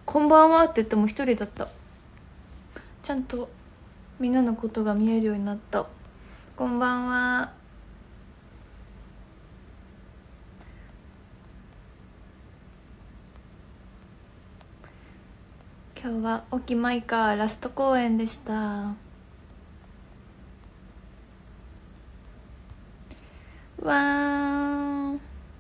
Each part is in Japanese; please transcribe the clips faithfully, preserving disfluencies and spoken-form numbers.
こんばんはって言っても一人だった。ちゃんとみんなのことが見えるようになった。こんばんは。今日は沖舞かラスト公演でした。うわーん。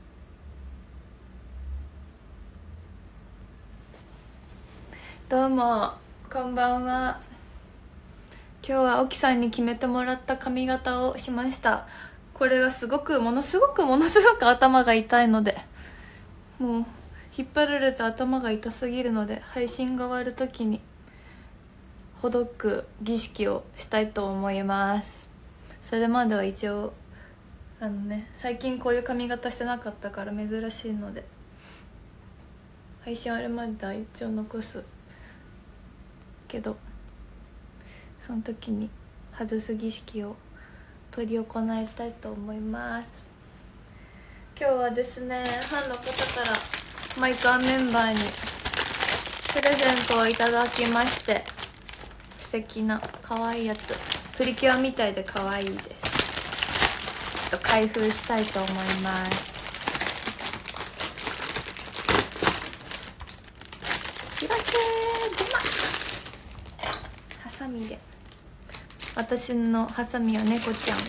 どうもこんばんは。今日は沖さんに決めてもらった髪型をしました。これがすごくものすごくものすごく頭が痛いので、もう引っ張られて頭が痛すぎるので、配信が終わる時にほどく儀式をしたいと思います。それまでは一応あのね、最近こういう髪型してなかったから珍しいので、配信あるまでは一応残すけど、その時に外す儀式を執り行いたいと思います。今日はですね、ファンの方からマイカーメンバーにプレゼントをいただきまして、素敵な可愛いやつ、プリキュアみたいで可愛いです。ちょっと開封したいと思います。開けー、でまハサミで、私のハサミは猫ちゃん。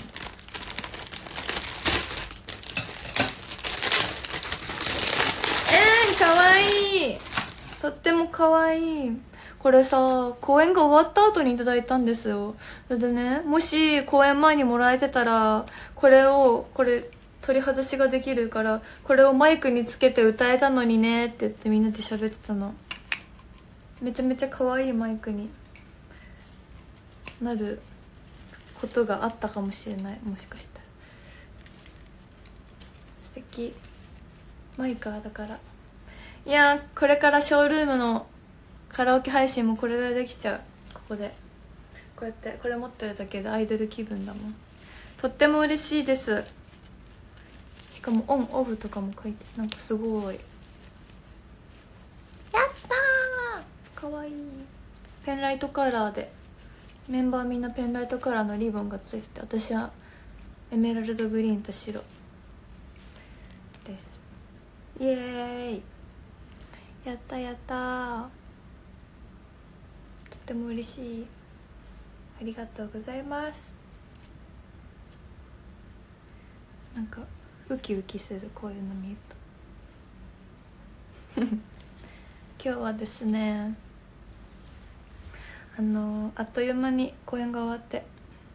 えー、かわいい。とってもかわいい。これさ、公演が終わった後にいただいたんですよ。それでね、もし公演前にもらえてたら、これをこれ取り外しができるから、これをマイクにつけて歌えたのにねって言ってみんなで喋ってたの。めちゃめちゃ可愛いマイクになることがあったかもしれない。もしかしたら素敵。マイカーだから。いやー、これからショールームのカラオケ配信もこれでできちゃう。ここでこうやってこれ持ってるだけでアイドル気分だもん。とっても嬉しいです。しかもオンオフとかも書いて、なんかすごい、やったー、かわいい。ペンライトカラーで、メンバーみんなペンライトカラーのリボンがついてて、私はエメラルドグリーンと白です。イエーイ、やったやったー、とっても嬉しい。ありがとうございます。なんかウキウキする、こういうの見ると今日はですね、あのあっという間に公演が終わって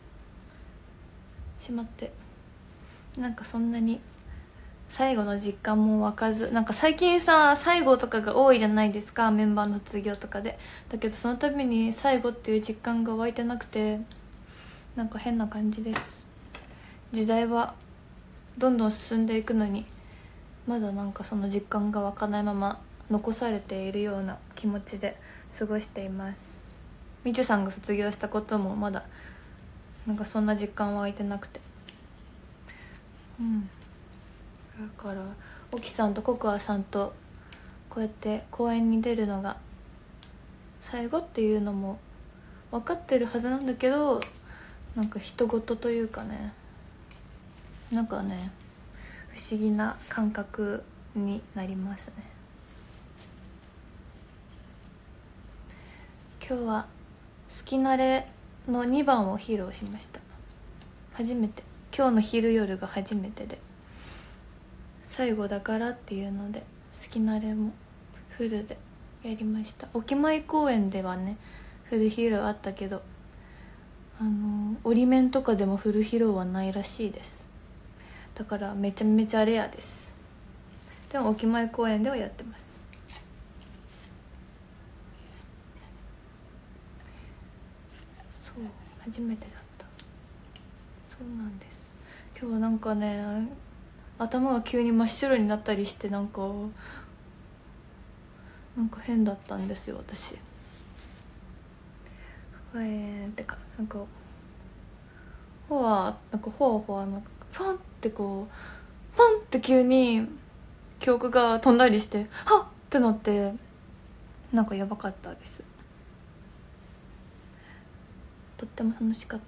しまって、なんかそんなに最後の実感も湧かず、なんか最近さ、最後とかが多いじゃないですか、メンバーの卒業とかで。だけどその度に最後っていう実感が湧いてなくて、なんか変な感じです。時代はどんどん進んでいくのに、まだなんかその実感が湧かないまま残されているような気持ちで過ごしています。みちゅさんが卒業したこともまだなんかそんな実感湧いてなくて、うんだから沖さんとココアさんとこうやって公演に出るのが最後っていうのも分かってるはずなんだけど、なんか人事というかね、なんかね、不思議な感覚になりますね。今日は好きなれのにばんを披露しました。初めて、今日の昼夜が初めてで、最後だからっていうので好きなれもフルでやりました。沖舞公園ではねフル披露あったけど、あの折り面とかでもフル披露はないらしいです。だからめちゃめちゃレアです。でも沖舞公園ではやってます。そう、初めてだった。そうなんです。今日はなんかね、頭が急に真っ白になったりして、なんかなんか変だったんですよ私。えーってか、なんかほわなんかほわほわなんかファンってこうパンって急に記憶が飛んだりして、はっってなって、 なんかやばかったです。とっても楽しかった。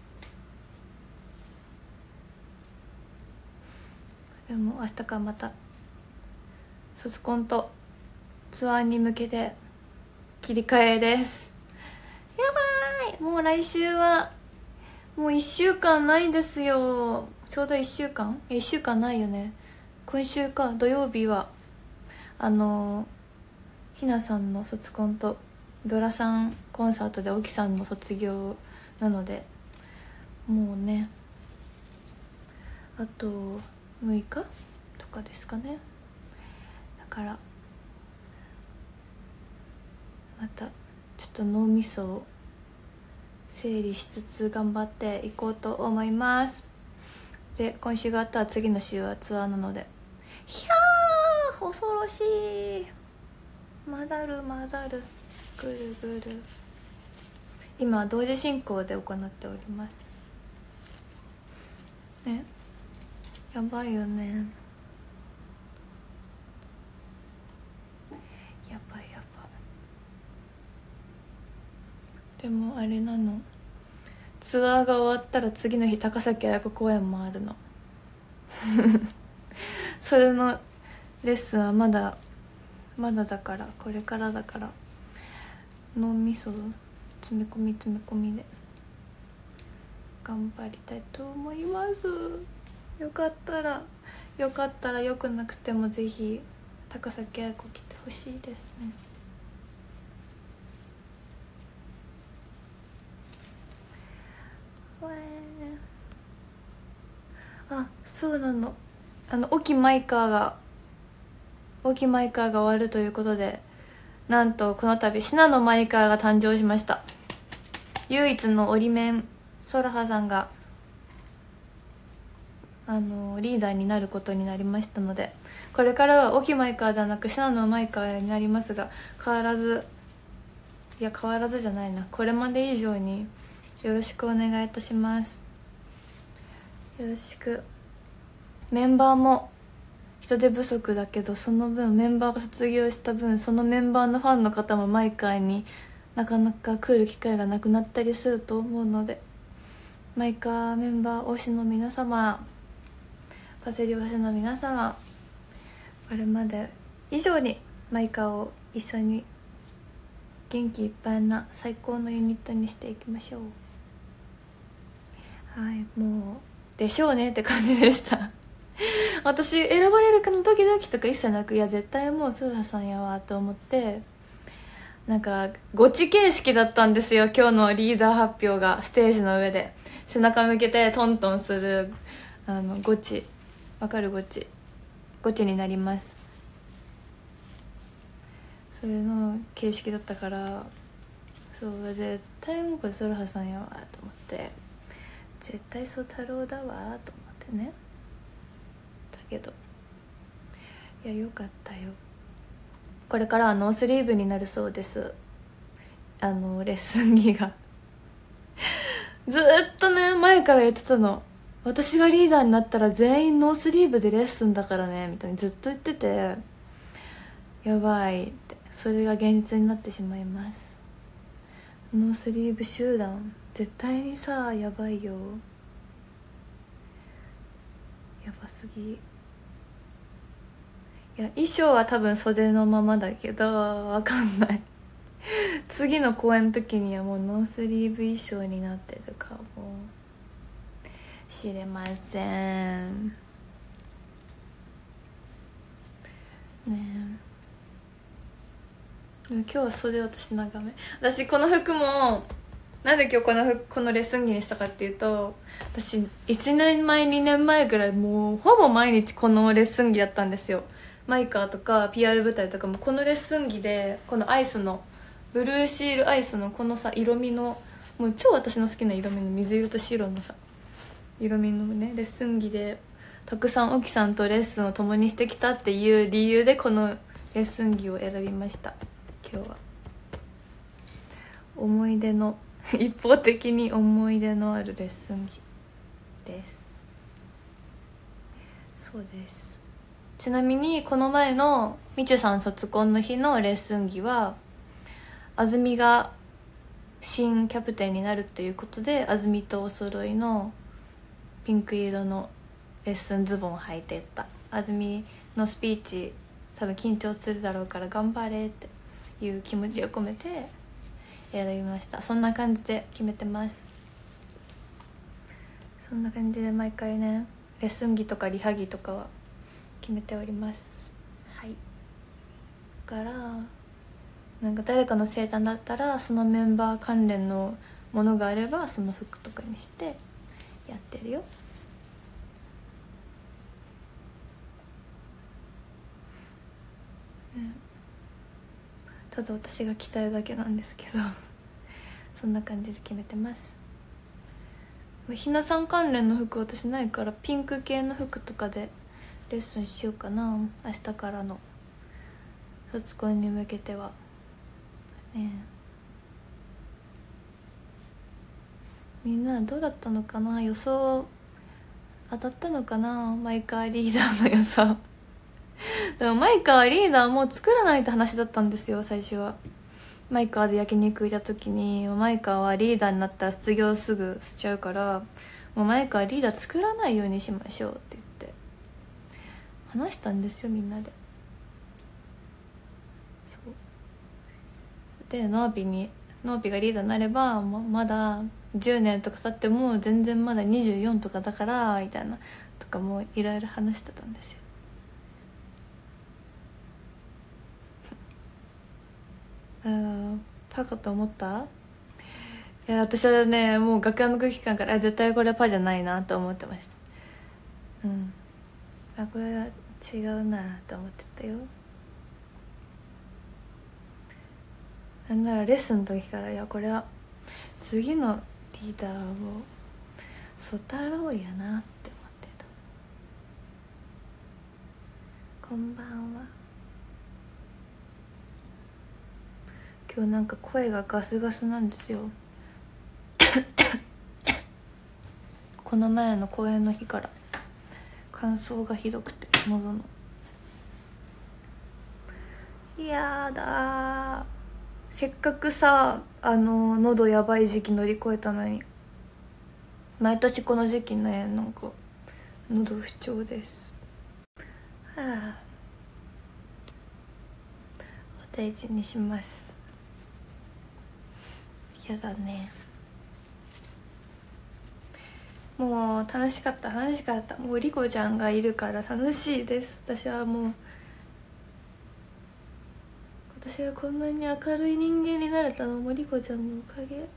でも明日からまた卒コンとツアーに向けて切り替えです。やばい、もう来週はもういっしゅうかんないんですよ。ちょうどいっしゅうかんえいっしゅうかんないよね。今週か、土曜日はあのひなさんの卒コンとドラさんコンサートで沖さんの卒業なので、もうねあとむいかとかですかね。だからまたちょっと脳みそを整理しつつ頑張っていこうと思います。で今週があったら次の週はツアーなので、ひゃー恐ろしい。混ざる混ざるぐるぐる。今同時進行で行っておりますね。やばいよね。やばいやばい。でもあれなの、ツアーが終わったら次の日高崎彩子公演もあるのそれのレッスンはまだまだだから、これからだから脳みそ詰め込み詰め込みで頑張りたいと思います。よかったらよかったらよくなくてもぜひ高崎彩子来てほしいですね。あ、そうなの、あの沖マイカーが沖マイカーが終わるということで、なんとこの度信濃マイカーが誕生しました。唯一の折り面ソラハさんがあのリーダーになることになりましたので、これからは沖マイカーではなく信濃マイカーになりますが、変わらずいや変わらずじゃないな、これまで以上によろしくお願いいたします。よろしく。メンバーも人手不足だけど、その分メンバーが卒業した分、そのメンバーのファンの方もマイカーになかなか来る機会がなくなったりすると思うので、マイカーメンバー推しの皆様、パセリ推しの皆様、これまで以上にマイカーを一緒に元気いっぱいな最高のユニットにしていきましょう。はい、もうでしょうねって感じでした私選ばれるかのドキドキとか一切なく、いや絶対もうソラさんやわと思って、なんかゴチ形式だったんですよ。今日のリーダー発表がステージの上で背中向けてトントンするあのゴチ、わかる？ゴチゴチになります。それの形式だったから、そう絶対もうこれソラハさんやわと思って、絶対そう太郎だわと思ってね。だけどいやよかったよ。これからはノースリーブになるそうです、あのレッスン着がずっとね前から言ってたの、私がリーダーになったら全員ノースリーブでレッスンだからねみたいにずっと言ってて、やばいって、それが現実になってしまいます。ノースリーブ集団絶対にさ、やばいよ、やばすぎ。いや衣装は多分袖のままだけどわかんない次の公演の時にはもうノースリーブ衣装になってるかもしれませんね。え今日は袖私長め。私この服もなんで今日この服このレッスン着にしたかっていうと、私いちねんまえにねんまえぐらいもうほぼ毎日このレッスン着やったんですよ。マイカーとか ピーアール 舞台とかもこのレッスン着で、このアイスのブルーシールアイスのこのさ色味のもう超私の好きな色味の水色と白のさ色味のねレッスン着でたくさん沖さんとレッスンを共にしてきたっていう理由でこのレッスン着を選びました。今日は思い出の一方的に思い出のあるレッスン着です。そうです。 ちなみにこの前のみちゅさん卒コンの日のレッスン着はあずみが新キャプテンになるということで、あずみとお揃いのピンク色のレッスンズボンを履いていった。あずみのスピーチ多分緊張するだろうから頑張れっていう気持ちを込めて選びました。そんな感じで決めてます。そんな感じで毎回ねレッスン着とかリハ着とかは決めております。はい。だからなんか誰かの生誕だったらそのメンバー関連のものがあればその服とかにしてやってるよ。うん、ただ私が着たいだけなんですけどそんな感じで決めてます。ひなさん関連の服私ないからピンク系の服とかでレッスンしようかな。明日からの卒コンに向けてはね。みんなどうだったのかな、予想当たったのかな、マイカーリーダーの予想でもマイカーリーダーもう作らないって話だったんですよ最初は。マイカーで焼肉行った時にマイカーはリーダーになったら卒業すぐしちゃうからもうマイカーリーダー作らないようにしましょうって言って話したんですよみんなで。そうでノービにノービがリーダーになれば ま, まだじゅうねんとか経っても全然まだにじゅうよんとかだからみたいなとかもいろいろ話してたんですよ。あパかと思った？いや私はねもう楽屋の空気感から絶対これはパじゃないなと思ってました。うんあこれは違うなと思ってたよ。なんならレッスンの時からいやこれは次のリーダーを曽太郎やなって思ってた。こんばんは。今日なんか声がガスガスなんですよこの前の公演の日から乾燥がひどくて喉の。やだせっかくさあの喉やばい時期乗り越えたのに毎年この時期ねなんか喉不調です。はあお大事にします。やだね。もう楽しかった楽しかった。もうリコちゃんがいるから楽しいです。私はもう私がこんなに明るい人間になれたのもリコちゃんのおかげ。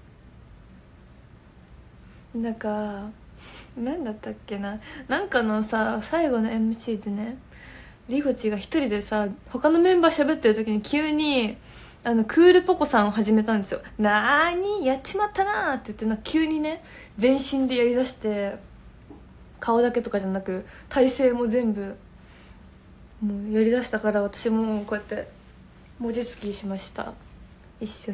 なんか何だったっけな、なんかのさ最後の エムシー でねリコチが一人でさ他のメンバー喋ってる時に急にあのクールポコさんを始めたんですよ。なーにやっちまったなーって言ってなんか急にね全身でやりだして顔だけとかじゃなく体勢も全部もうやりだしたから私もこうやって文字つきしました一緒に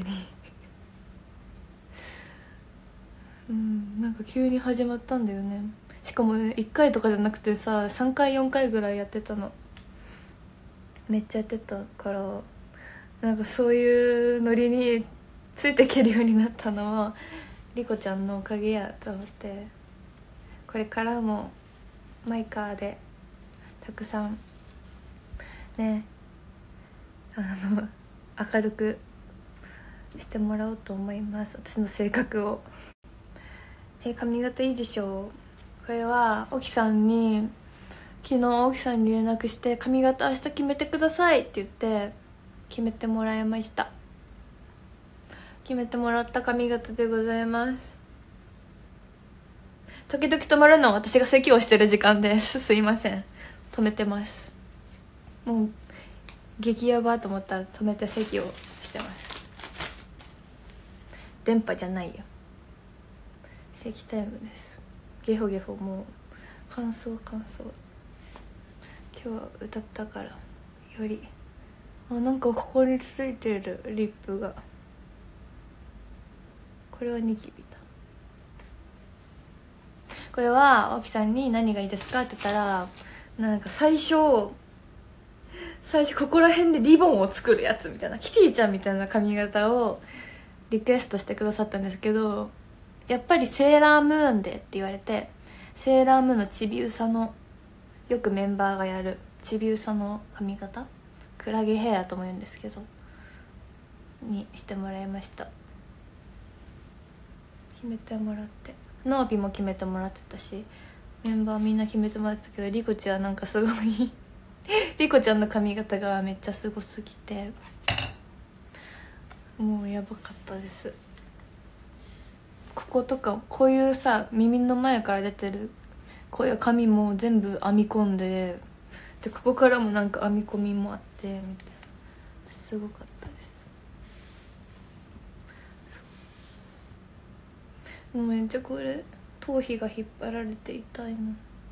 うんなんか急に始まったんだよね。しかもねいっかいとかじゃなくてささんかいよんかいぐらいやってたの。めっちゃやってたからなんかそういうノリについていけるようになったのはリコちゃんのおかげやと思って、これからもマイカーでたくさんねあの明るくしてもらおうと思います。私の性格を。え髪型いいでしょ。これは沖さんに昨日沖さんに連絡して髪型明日決めてくださいって言って決めてもらいました。決めてもらった髪型でございます。時々止まるのは私が咳をしてる時間です。すいません止めてます。もう激ヤバと思ったら止めて咳をしてます。電波じゃないよ咳タイムです。ゲホゲホもう乾燥乾燥。今日は歌ったからよりあなんかここについてるリップがこれはニキビだ。これは沖さんに何がいいですかって言ったらなんか最初最初ここら辺でリボンを作るやつみたいな、キティちゃんみたいな髪型をリクエストしてくださったんですけど、やっぱりセーラームーンでって言われて、セーラームーンのちびうさの、よくメンバーがやるちびうさの髪型、クラゲヘアとも言うんですけどにしてもらいました。決めてもらって、ノーピも決めてもらってたし、メンバーみんな決めてもらってたけど、リコちゃんなんかすごいリコちゃんの髪型がめっちゃすごすぎて、もうやばかったです。こことかこういうさ、耳の前から出てるこういう髪も全部編み込んで、でここからもなんか編み込みもあってみたいな、すごかったです。もうめっちゃこれ頭皮が引っ張られて痛いの。引っ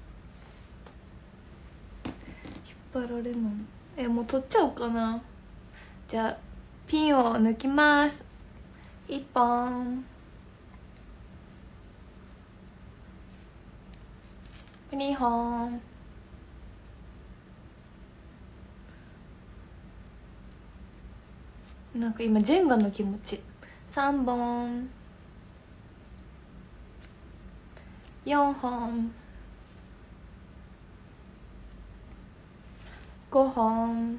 張られもん。え、もう取っちゃおうかな。じゃあピンを抜きます。いっぽん、にほん、なんか今ジェンガの気持ち。さんぼん、よんほん、ごほん、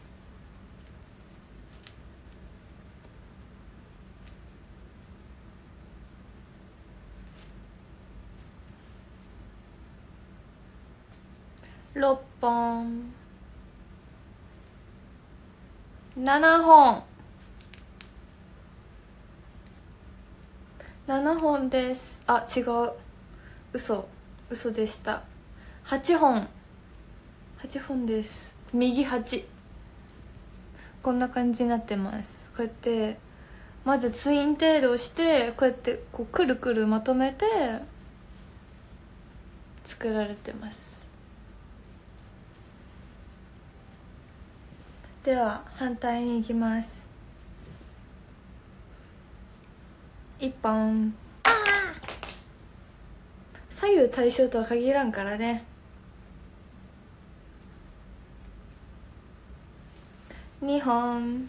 ろっぽん、ななほん、ななほんです。あ、違う、嘘嘘でした。はっぽん、はっぽんです。右はち、こんな感じになってます。こうやってまずツインテールをして、こうやってこうくるくるまとめて作られてます。では反対に行きます。いっぽん、左右対称とは限らんからね。にほん、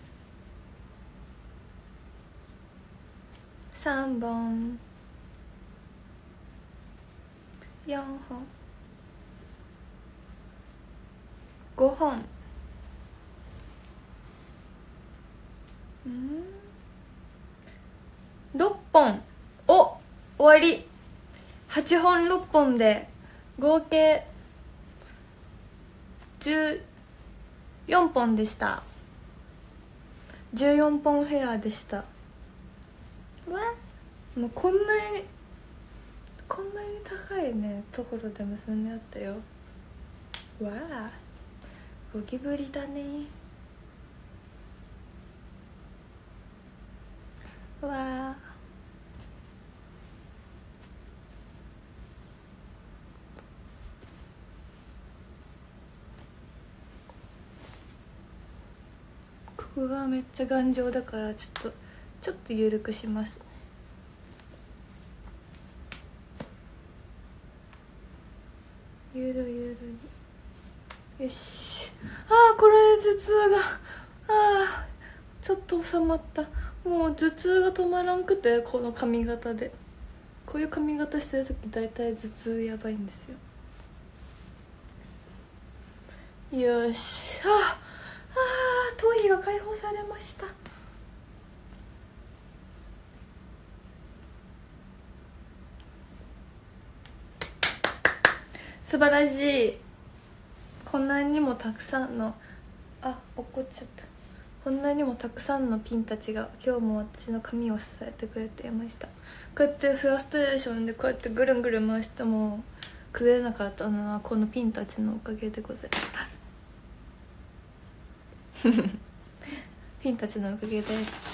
さんぼん、よんほん、ごほん、んろっぽん。お、終わり。はっぽんろっぽんで合計じゅうよんぽんでした。じゅうよんぽんヘアでした。わ、もうこんなにこんなに高いねところで結んであったよ。わあ、ゴキブリだね。わあ、ここがめっちゃ頑丈だから、ちょっとちょっと緩くします。ゆるゆる、よし。あー、これで頭痛が、あーちょっと収まった。もう頭痛が止まらんくて、この髪型で。こういう髪型してる時大体頭痛やばいんですよ。よし、ああ、頭皮が解放されました。素晴らしい。こんなにもたくさんの、あ、落っこっちゃった。こんなにもたくさんのピンたちが今日も私の髪を支えてくれていました。こうやってフラストレーションでこうやってぐるんぐるん回しても崩れなかったのはこのピンたちのおかげでございますピンたちのおかげで。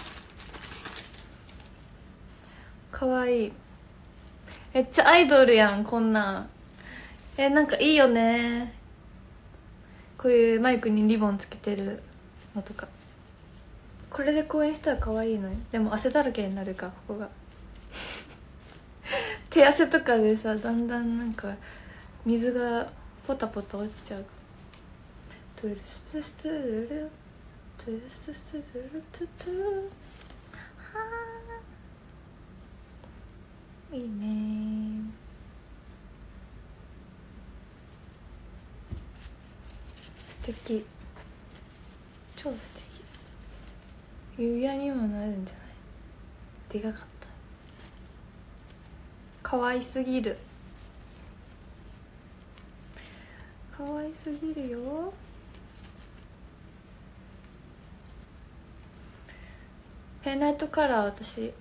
かわいい。めっちゃアイドルやん、こんなん。え、なんかいいよね、こういうマイクにリボンつけてるのとか。これで公演したら可愛いのに。でも汗だらけになるか、ここが手汗とかでさ、だんだんなんか水がポタポタ落ちちゃう。 トゥルストゥストゥルルトゥルストゥストゥルルトゥトゥはいいね。素敵、超素敵。指輪にもなるんじゃない？でかかった。可愛すぎる、可愛すぎるよ。ヘイナイトカラー私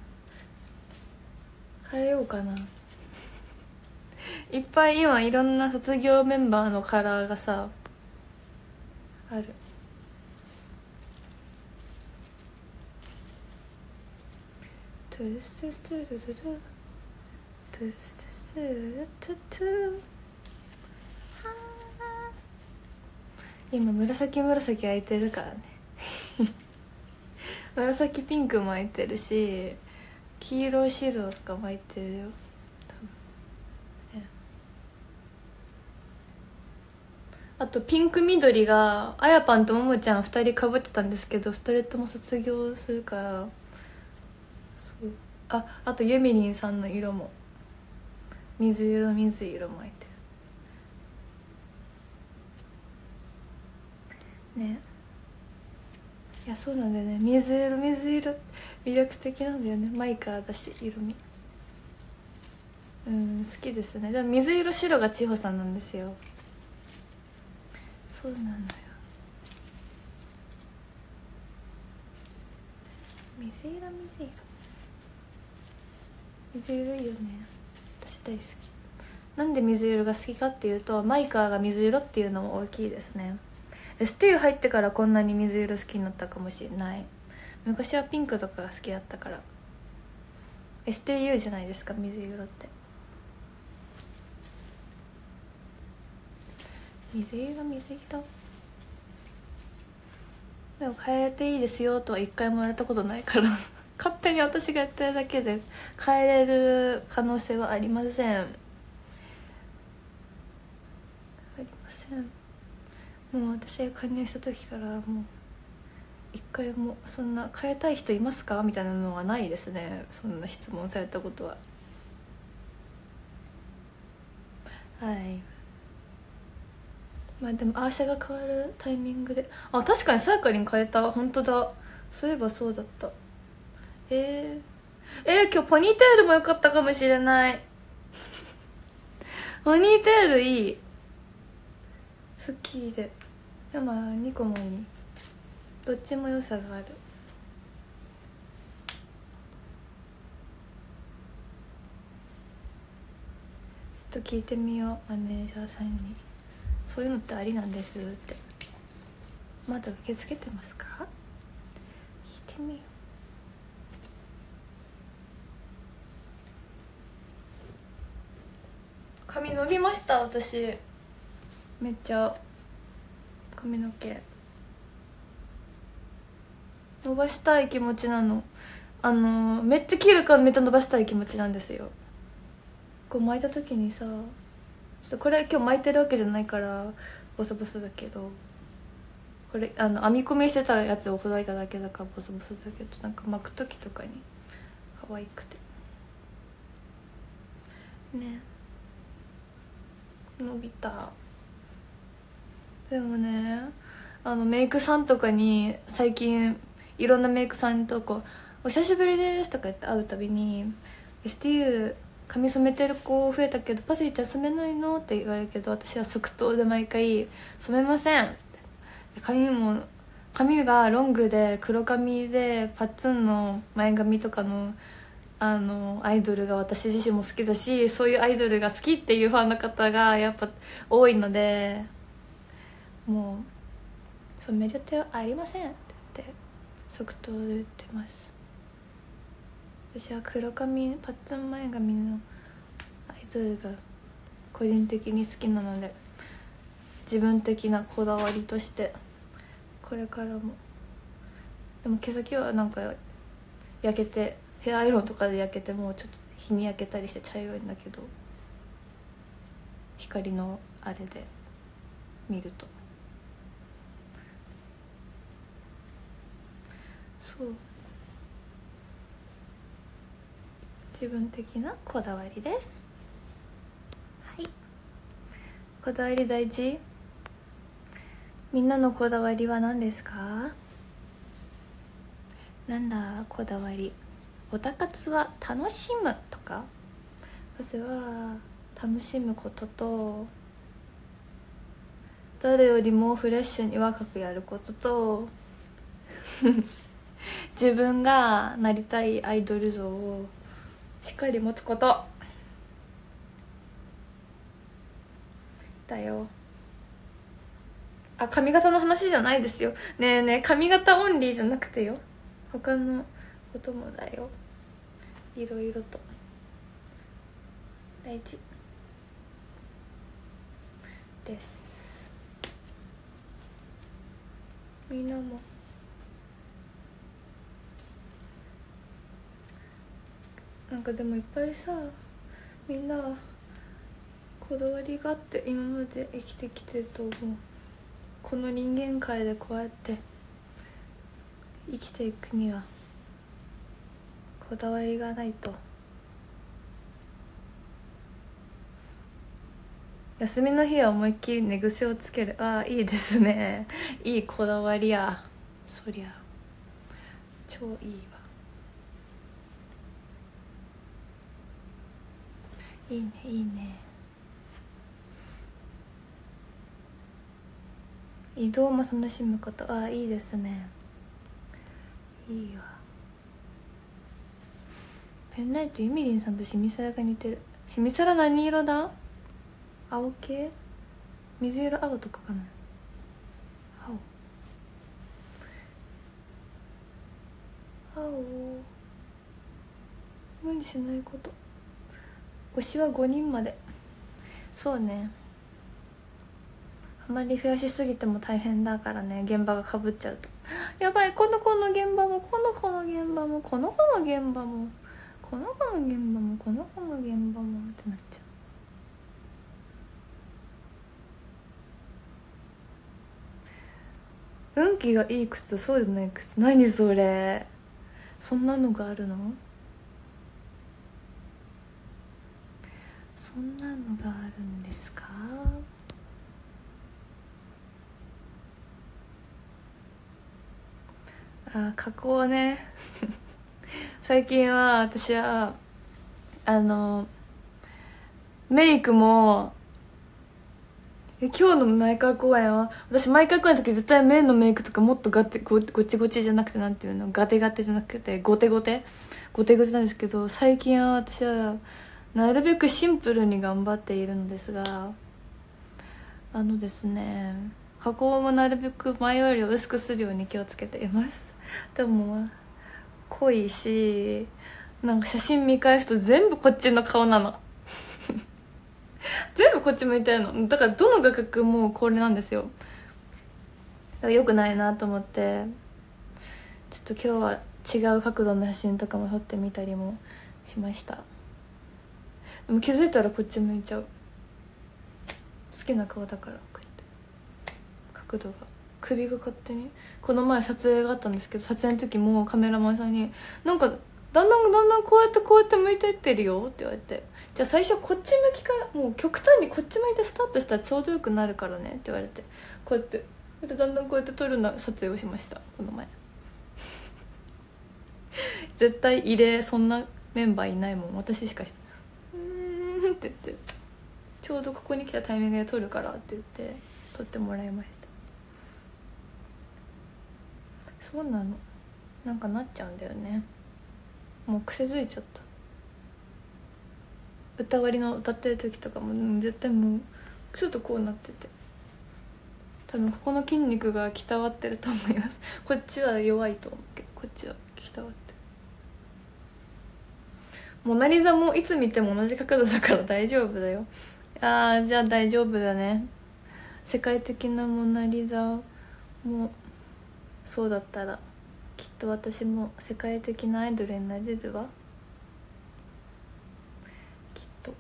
変えようかな。いっぱい今いろんな卒業メンバーのカラーがさある。トゥルストゥストゥルルルトゥルストゥストゥルルトゥトゥ。今紫紫開いてるからね紫ピンクも開いてるし黄色白とかも開いてるよ多分、ね、あとピンク緑があやぱんとももちゃんふたりかぶってたんですけどふたりとも卒業するから、そうああとゆみりんさんの色も水色水色も開いてるね。いやそうなんだよね、水色水色魅力的なんだよね。マイカーだし色味うん好きですね。でも水色白が千穂さんなんですよ。そうなのよ、水色水色水色いいよね、私大好き。なんで水色が好きかっていうとマイカーが水色っていうのも大きいですね。エスティーユー 入ってからこんなに水色好きになったかもしれない。昔はピンクとかが好きだったから。 エスティーユー じゃないですか水色って。水色水色でも変えていいですよとは一回も言われたことないから勝手に私がやってるだけで変えれる可能性はありません。ありません。もう私が加入した時からもう一回もそんな変えたい人いますかみたいなのはないですね。そんな質問されたことは。はい。まあでもアーシャが変わるタイミングで、あ確かにさやかりん変えた。本当だ、そういえばそうだった。えー、えー、今日ポニーテールもよかったかもしれないポニーテールいい、スッキリで。でもにこもいい、どっちも良さがある。ちょっと聞いてみようマネージャーさんに。そういうのってありなんですって。まだ受け付けてますか？聞いてみよう。髪伸びました私。めっちゃ髪の毛伸ばしたい気持ちなの。あのめっちゃ切るからめっちゃ伸ばしたい気持ちなんですよ。こう巻いた時にさ、ちょっとこれ今日巻いてるわけじゃないからボソボソだけど、これあの編み込みしてたやつをほどいただけだからボソボソだけど、なんか巻く時とかに可愛くてね。伸びた。でもね、あのメイクさんとかに最近いろんなメイクさんとこう「お久しぶりです」とか言って会うたびに「エスティーユー 髪染めてる子増えたけどパセリちゃん染めないの?」って言われるけど、私は即答で毎回「染めません」髪も髪がロングで黒髪でパッツンの前髪とかのあのアイドルが私自身も好きだし、そういうアイドルが好きっていうファンの方がやっぱ多いので、もう染める予定はありませんって言って即答で言ってます。私は黒髪パッツン前髪のアイドルが個人的に好きなので、自分的なこだわりとしてこれからも。でも毛先はなんか焼けてヘアアイロンとかで焼けてもうちょっと日に焼けたりして茶色いんだけど、光のあれで見るとそう、自分的なこだわりです。はい、こだわり大事。みんなのこだわりは何ですか？なんだこだわり。オタ活は楽しむとか、まずは楽しむことと、誰よりもフレッシュに若くやることと自分がなりたいアイドル像をしっかり持つことだよ。あ、髪型の話じゃないですよ。ねえねえ、髪型オンリーじゃなくてよ、他のこともだよ。いろいろと大事です。みんなもなんかでもいっぱいさ、みんなこだわりがあって今まで生きてきてると思う。この人間界でこうやって生きていくにはこだわりがないと。休みの日は思いっきり寝癖をつける。ああ、いいですね。いいこだわりや。そりゃ超いいわ。いいねいいね。移動も楽しむこと。ああ、いいですね。いいわ。ペンライトゆみりんさんとしみさらが似てる。しみさら何色だ？青系？水色青とかかな。青青無理しないこと。推しはごにんまで。そうね、あまり増やしすぎても大変だからね、現場がかぶっちゃうと。やばい、この子の現場もこの子の現場もこの子の現場もこの子の現場もこの子の現場もってなっちゃう。運気がいい靴とそうじゃない靴、何それ、そんなのがあるの？そんなのがあるんですか？あ、加工ね最近は私はあのメイクも、え今日の前川公演は私前川公演の時絶対目のメイクとかもっとガテゴごちごちじゃなくて、なんていうの、ガテガテじゃなくてゴテゴテゴテゴテなんですけど、最近は私はなるべくシンプルに頑張っているのですが、あのですね、加工もなるべく前より薄くするように気をつけています。でも濃いし、なんか写真見返すと全部こっちの顔なの全部こっち向いてるのだから、どの画角もこれなんですよ。だから良くないなと思って、ちょっと今日は違う角度の写真とかも撮ってみたりもしました。でも気づいたらこっち向いちゃう。好きな顔だから、こうやって角度が、首が勝手に。この前撮影があったんですけど、撮影の時もカメラマンさんに「なんかだんだんだんだんこうやってこうやって向いていってるよ」って言われて「じゃあ最初こっち向きから、もう極端にこっち向いてスタートしたらちょうどよくなるからね」って言われて、こうやってこうやってだんだんこうやって撮るな撮影をしました、この前絶対異例、そんなメンバーいないもん、私しかし「うーん」って言って、ちょうどここに来たタイミングで撮るからって言って撮ってもらいました。そうなの、なんかなっちゃうんだよね、もう癖づいちゃった。歌割りの歌ってる時とかも絶対もうちょっとこうなってて、多分ここの筋肉が鍛わってると思いますこっちは弱いと思うけど、こっちは鍛わってる。モナリザもいつ見ても同じ角度だから大丈夫だよ。あー、じゃあ大丈夫だね。世界的なモナリザもそうだったらきっと私も世界的なアイドルになれるわ、きっと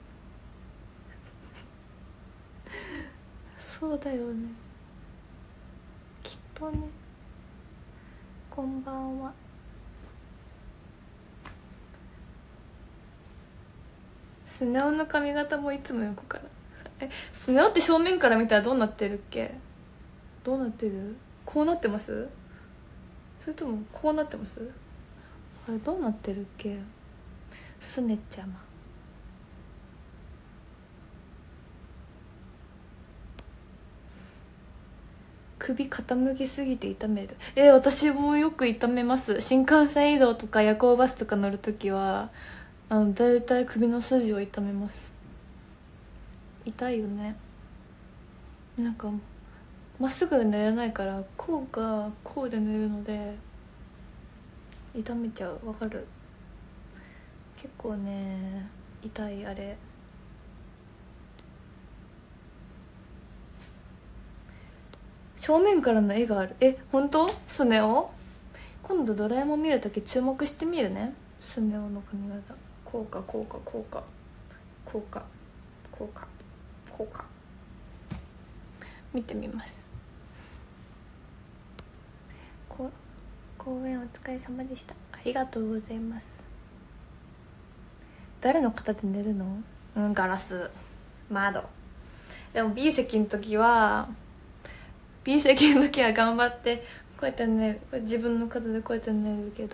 そうだよね、きっとね。こんばんは。 スネ夫の髪型もいつも横から。え、スネ夫って正面から見たらどうなってるっけ？どうなってる？こうなってます？それともこうなってます？あれどうなってるっけ？すねちゃま。首傾きすぎて痛める。えー、私もよく痛めます。新幹線移動とか夜行バスとか乗るときはあのだいたい首の筋を痛めます。痛いよね。なんかまっすぐ寝れないからこうかこうで寝るので痛めちゃう。わかる。結構ね痛い。あれ正面からの絵がある。え、本当？スネ夫今度ドラえもん見るとき注目してみるね。スネ夫の髪型こうかこうかこうかこうかこうかこうか見てみます。こ公演お疲れ様でした。ありがとうございます。誰の肩で寝るの？うん、ガラス窓。でも B 席の時は B 席の時は頑張ってこうやって寝る。自分の肩でこうやって寝るけど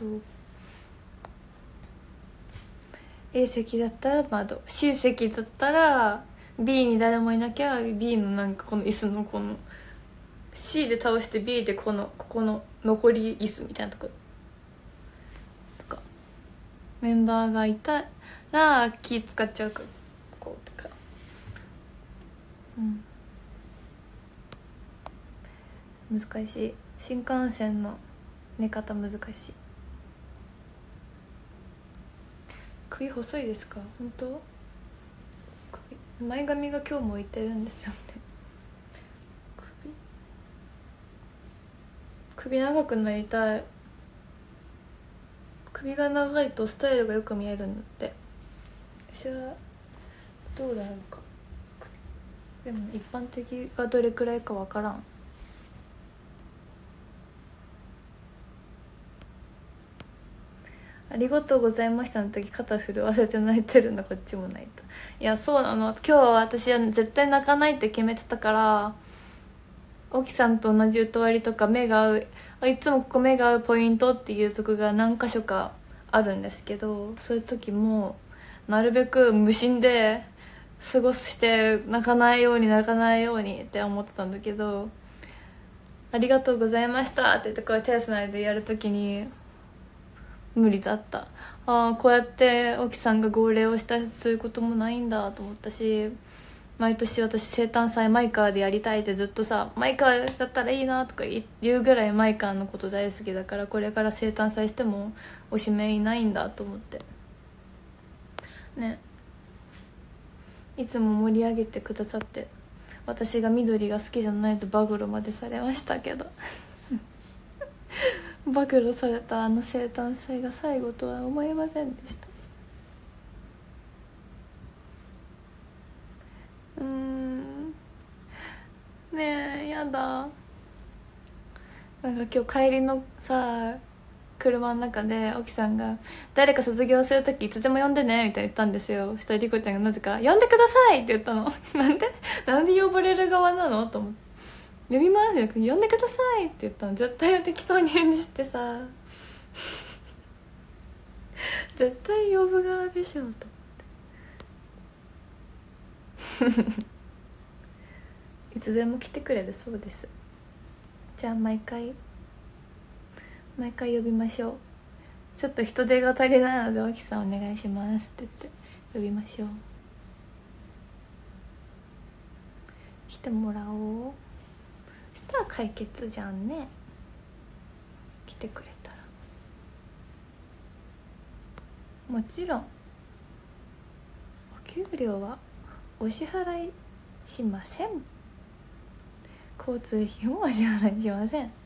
A 席だったら窓、 C 席だったら B に誰もいなきゃ B のなんかこの椅子のこの C で倒して B でこのここの残り椅子みたいなとことかメンバーがいたら気使っちゃうからこうとか。うん難しい。新幹線の寝方難しい。首細いですか？本当？首前髪が今日も浮いてるんですよね。首首長くなりたい。首が長いとスタイルがよく見えるんだって。私はどうだろうか。でも一般的がどれくらいかわからん。ありがとうございましたの時肩震わせて泣いてるの。こっちも泣いた。いやそうなの。今日は私は絶対泣かないって決めてたから沖さんと同じ歌割りとか目が合う、いつもここ目が合うポイントっていうとこが何箇所かあるんですけど、そういう時もなるべく無心で過ごして泣かないように泣かないようにって思ってたんだけど、ありがとうございましたって言ってこう手つないでやる時に無理だった。ああこうやって沖さんが号令をしたしそういうこともないんだと思ったし、毎年私生誕祭マイカーでやりたいってずっとさ、マイカーだったらいいなとか言うぐらいマイカーのこと大好きだから、これから生誕祭してもおしめいないんだと思ってね。いつも盛り上げてくださって、私が緑が好きじゃないと暴露までされましたけど暴露されたあの生誕祭が最後とは思いませんでした。うーんねえやだ。なんか今日帰りのさ車の中で沖さんが「誰か卒業する時いつでも呼んでね」みたいな言ったんですよ。そしたらリコちゃんがなぜか「呼んでください」って言ったのなんでなんで呼ばれる側なのと思って「呼びます」よ呼んでくださいって言ったの。絶対適当に返事してさ絶対呼ぶ側でしょと思っていつでも来てくれるそうです。じゃあ毎回毎回呼びましょう。ちょっと人手が足りないので沖さんお願いしますって言って呼びましょう。来てもらおう。したら解決じゃんね。来てくれたらもちろんお給料はお支払いしません。交通費もお支払いしません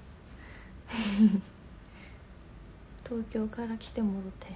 東京から来てもろて。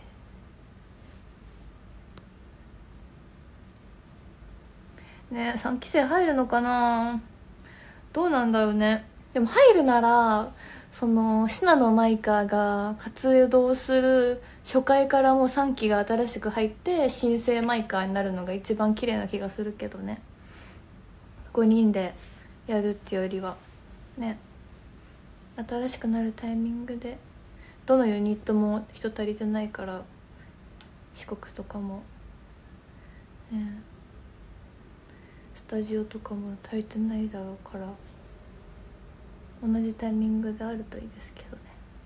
ねえさんき生入るのかな。どうなんだろうね。でも入るならその信濃マイカーが活動する初回からもうさんきが新しく入って新生マイカーになるのが一番綺麗な気がするけどね。ごにんでやるっていうよりはね、新しくなるタイミングでどのユニットも人足りてないから、四国とかもねスタジオとかも足りてないだろうから、同じタイミングであるといいですけどね。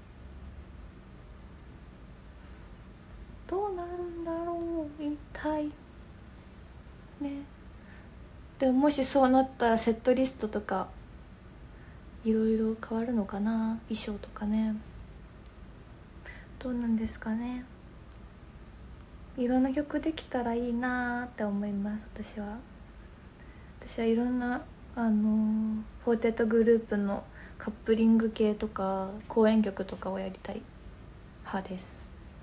どうなるんだろう一体ね。でももしそうなったらセットリストとかいろいろ変わるのかな、衣装とかね。どうなんですかね。いろんな曲できたらいいなって思います。私は私はいろんなあのフォーテッドグループのカップリング系とか公演曲とかをやりたい派です。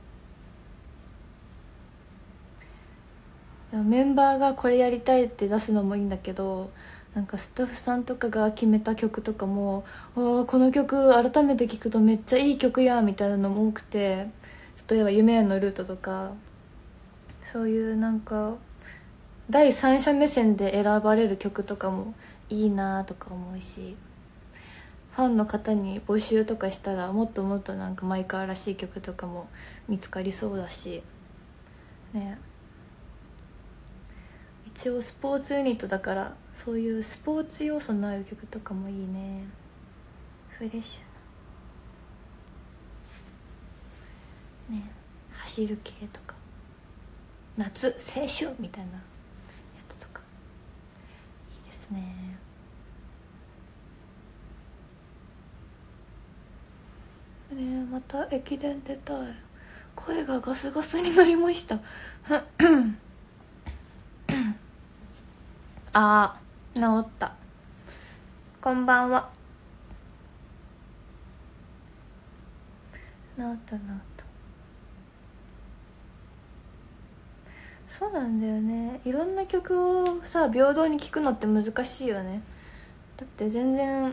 メンバーがこれやりたいって出すのもいいんだけど、なんかスタッフさんとかが決めた曲とかも、ああこの曲改めて聴くとめっちゃいい曲やみたいなのも多くて、例えば「夢へのルート」とか、そういうなんか第三者目線で選ばれる曲とかもいいなとか思うし、ファンの方に募集とかしたらもっともっとなんかマイカーらしい曲とかも見つかりそうだしね。一応スポーツユニットだから、そういうスポーツ要素のある曲とかもいいね。フレッシュなね、走る系とか夏青春みたいなやつとかいいですね。ねえ、また駅伝出たい。声がガスガスになりましたあー治った。こんばんは。治った治った。そうなんだよね。いろんな曲をさ平等に聴くのって難しいよね。だって全然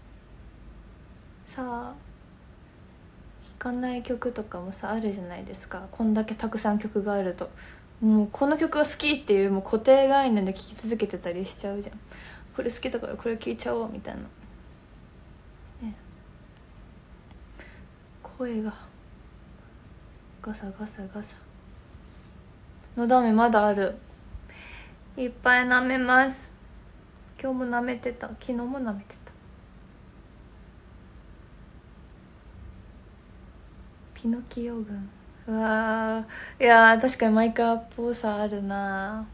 さ聴かない曲とかもさあるじゃないですか。こんだけたくさん曲があると、もうこの曲が好きっていうもう固定概念で聴き続けてたりしちゃうじゃん。これ好きだからこれ聴いちゃおうみたいな、ね、声がガサガサガサ。のど飴まだある。いっぱい舐めます。今日も舐めてた、昨日も舐めてた。ピノキオ軍、うわー、いやー確かにマイカーっぽさあるな。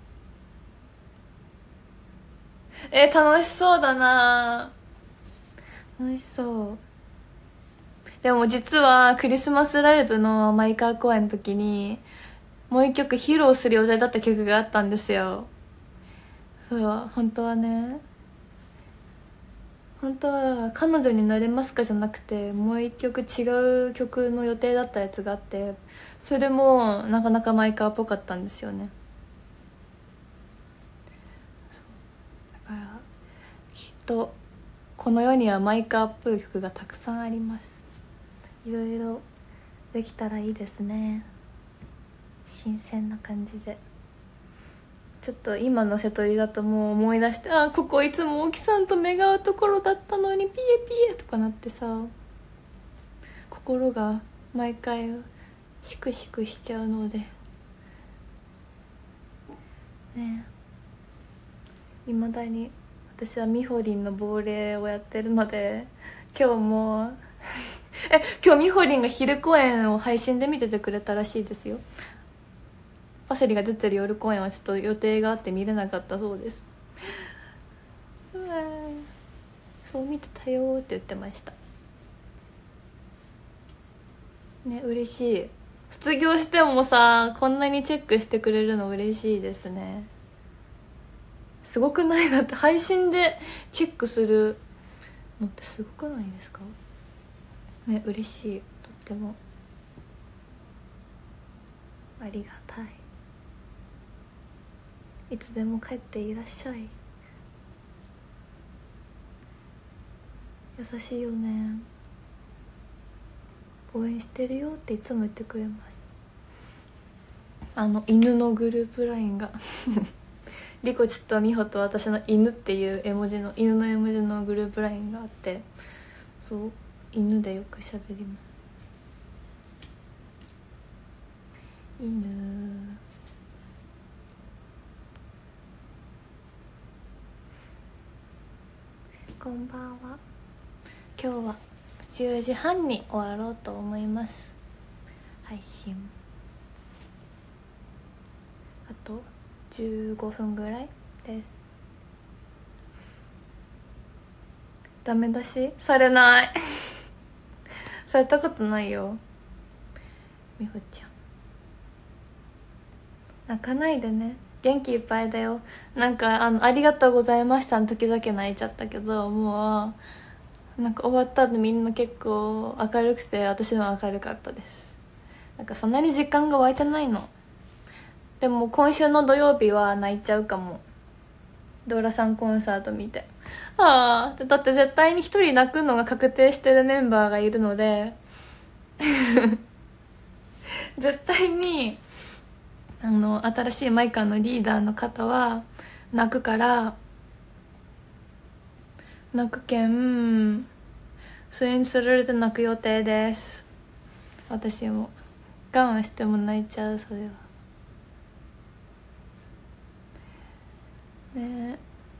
えー、楽しそうだな。楽しそう。でも実はクリスマスライブのマイカー公演の時にもう一曲披露する予定だった曲があったんですよ。そう本当はね、本当は彼女になれますかじゃなくてもう一曲違う曲の予定だったやつがあって、それもなかなかマイカーっぽかったんですよね。だからきっとこの世にはマイカーっぽい曲がたくさんあります。いろいろできたらいいですね。新鮮な感じで。ちょっと今の瀬戸りだともう思い出して、あここいつも沖さんと目が合うところだったのにピエピエとかなってさ、心が毎回シクシクしちゃうのでね。いまだに私はみほりんの亡霊をやってるので、今日もえ今日みほりんが昼公演を配信で見ててくれたらしいですよ。パセリが出てる夜公演はちょっと予定があって見れなかったそうです。うわそう見てたよって言ってましたね。嬉しい。卒業してもさこんなにチェックしてくれるの嬉しいですね。すごくない？だって配信でチェックするのってすごくないですかね。嬉しい。とってもありがたい。いつでも帰っていらっしゃい。優しいよね。 応援してるよっていつも言ってくれます。あの犬のグループラインがリコチとミホと私の犬っていう絵文字の犬の絵文字のグループラインがあって、そう犬でよくしゃべります。犬こんばんは。今日はじゅうじはんに終わろうと思います。配信あとじゅうごふんぐらいです。ダメ出しされないされたことないよ。みほちゃん泣かないでね。元気いっぱいだよ。なんかあのありがとうございましたの時だけ泣いちゃったけど、もうなんか終わった後みんな結構明るくて、私も明るかったです。なんかそんなに時間が湧いてないの。でも今週の土曜日は泣いちゃうかも。ドラさんコンサート見て、ああだって絶対に一人泣くのが確定してるメンバーがいるので絶対にあの新しいマイカーのリーダーの方は泣くから、泣くけんスインスルルで泣く予定です。私も我慢しても泣いちゃう、それはね。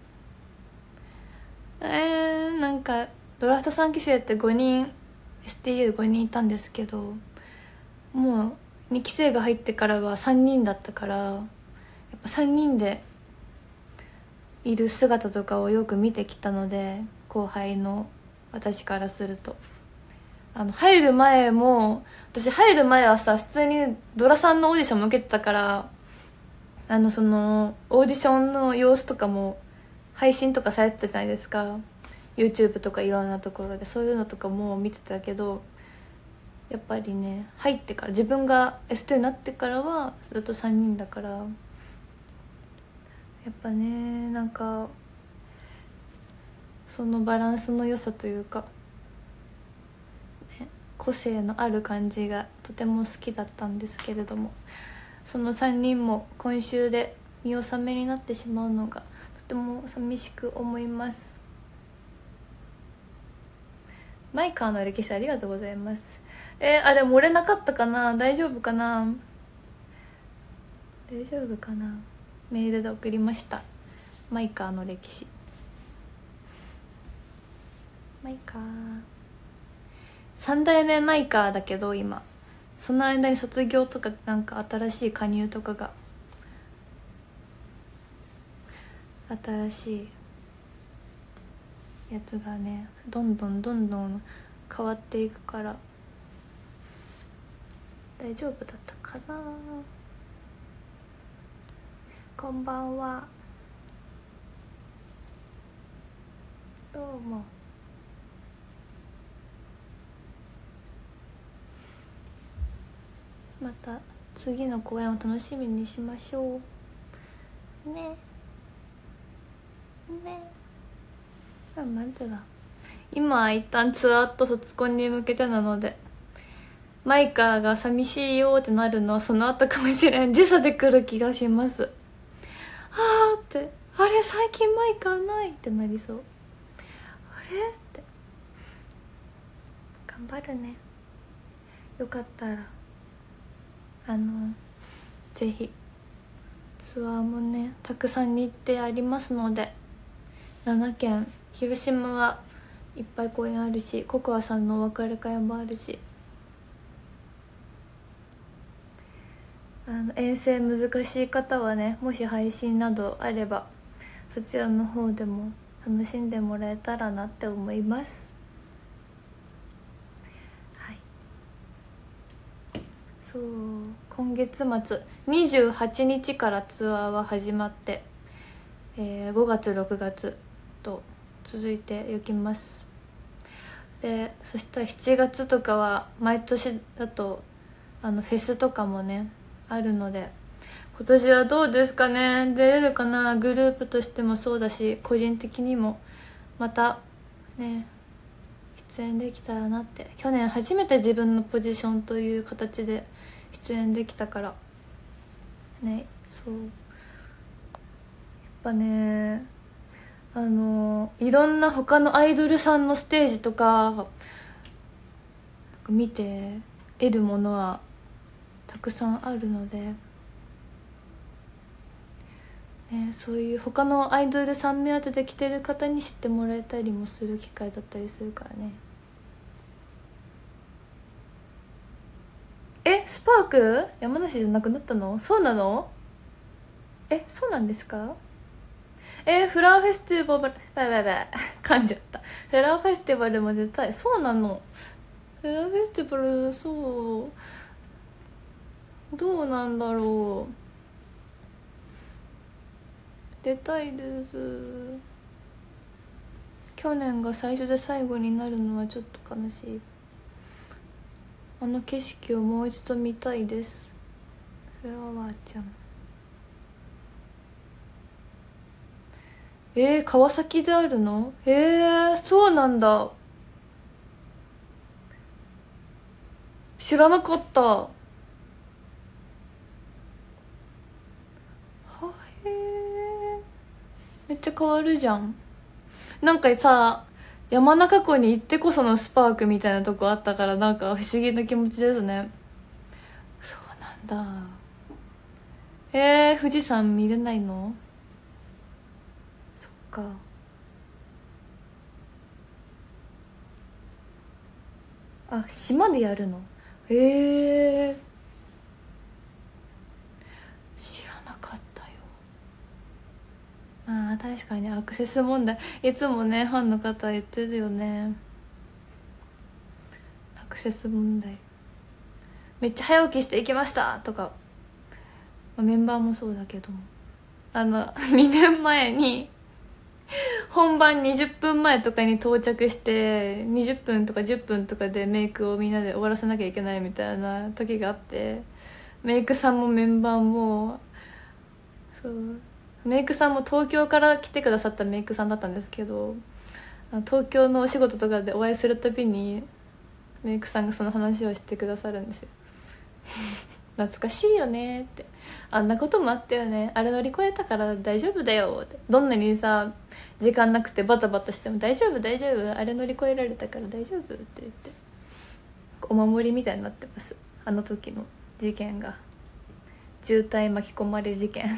えー、なんかドラフトさんきせいってごにん エスティーユーご 人いたんですけど、もうにきせいが入ってからはさんにんだったから、やっぱさんにんでいる姿とかをよく見てきたので、後輩の私からするとあの入る前も、私入る前はさ普通にドラさんのオーディションも受けてたから、あのそのオーディションの様子とかも配信とかされてたじゃないですか。 YouTube とかいろんなところでそういうのとかも見てたけど、やっぱりね入ってから、自分が エスティー になってからはずっとさんにんだから、やっぱねなんかそのバランスの良さというか、ね、個性のある感じがとても好きだったんですけれども、そのさんにんも今週で見納めになってしまうのがとても寂しく思います。マイカーの歴史ありがとうございます。えー、あれ漏れなかったかな、大丈夫かな、大丈夫かな。メールで送りました。マイカーの歴史。マイカーさん代目マイカーだけど、今その間に卒業とかなんか新しい加入とかが、新しいやつがねどんどんどんどん変わっていくから、大丈夫だったかな。こんばんは、どうも。また次の公演を楽しみにしましょうね。ね。まずは今は一旦ツアーと卒コンに向けてなので、マイカーが寂しいよってなるのはその後かもしれん。時差で来る気がします。はあって、あれ最近マイカーないってなりそう。あれって頑張るね。よかったらあのぜひツアーもねたくさん日程ありますので、ななけん、広島はいっぱい公演あるし、ココアさんのお別れ会もあるし、あの遠征難しい方はね、もし配信などあればそちらの方でも楽しんでもらえたらなって思います。はい、そう今月末にじゅうはちにちからツアーは始まって、えー、ごがつろくがつと続いていきます。でそしたらしちがつとかは毎年だとあのフェスとかもねあるので、今年はどうですかね、出れるかな。グループとしてもそうだし個人的にもまたね出演できたらなって。去年初めて自分のポジションという形で出演できたからね。そうやっぱね、あのいろんな他のアイドルさんのステージとか見て得るものはたくさんあるので、ね、そういう他のアイドルさん目当てで来てる方に知ってもらえたりもする機会だったりするからね。え、スパーク山梨じゃなくなったの？そうなの？え、そうなんですか？えー、フラワーフェスティバル、バイバイバイ噛んじゃった。フラワーフェスティバルも出たい。そうなの。フラワーフェスティバル、そうどうなんだろう。出たいです。去年が最初で最後になるのはちょっと悲しい。あの景色をもう一度見たいです。フラワーちゃん。えー、川崎であるの？えー、そうなんだ。知らなかった。はへえ、めっちゃ変わるじゃん。なんかさ、山中湖に行ってこそのスパークみたいなとこあったから、なんか不思議な気持ちですね。そうなんだ。えー、富士山見れないの？そっか。あ、島でやるの？えー、知らなかったよ。あー、確かにアクセス問題いつもねファンの方言ってるよね。アクセス問題。めっちゃ早起きして行きましたとか、メンバーもそうだけども、あのにねんまえに本番にじゅっぷんまえとかに到着してにじゅっぷんとかじゅっぷんとかでメイクをみんなで終わらせなきゃいけないみたいな時があって、メイクさんもメンバーも、そうメイクさんも東京から来てくださったメイクさんだったんですけど、東京のお仕事とかでお会いするたびにメイクさんがその話をしてくださるんですよ。懐かしいよねって、あんなこともあったよね、あれ乗り越えたから大丈夫だよって、どんなにさ時間なくてバタバタしても大丈夫大丈夫、あれ乗り越えられたから大丈夫って言って、お守りみたいになってます、あの時の事件が。渋滞巻き込まれ事件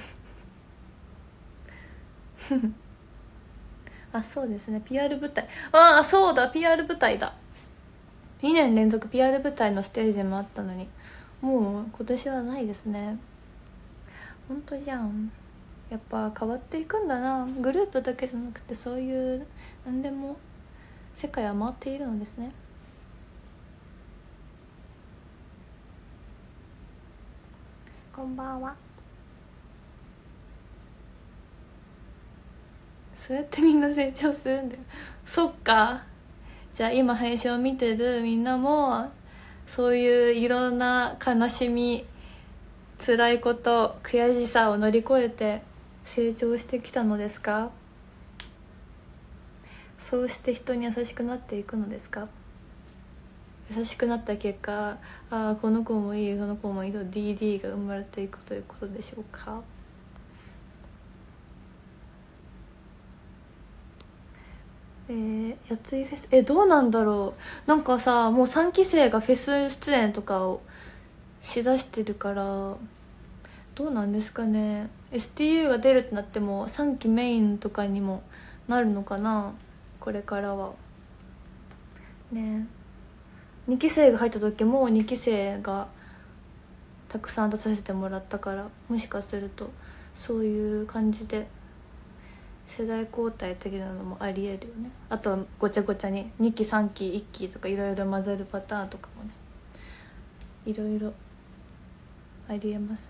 あ、そうですね、 ピーアール 舞台、ああそうだ ピーアール 舞台だ。にねん連続 ピーアール 舞台のステージもあったのに、もう今年はないですね。ほんとじゃん。やっぱ変わっていくんだな、グループだけじゃなくてそういう何でも世界は回っているのですね。こんばんは。そうやってみんな成長するんだよ。そっか。じゃあ今配信を見てるみんなもそういういろんな悲しみ、辛いこと、悔しさを乗り越えて成長してきたのですか？そうして人に優しくなっていくのですか？優しくなった結果、ああこの子もいい、この子もいいと ディーディー が生まれていくということでしょうか？えー、やついフェス、えどうなんだろう。なんかさ、もうさんき生がフェス出演とかをしだしてるから、どうなんですかね。 エスティーユー が出るってなってもさんきメインとかにもなるのかな、これからはね。にき生が入った時もにき生がたくさん出させてもらったから、もしかするとそういう感じで世代交代的なのもありえるよね。あとはごちゃごちゃににきさんきいっきとかいろいろ混ざるパターンとかもね、いろいろありえますね。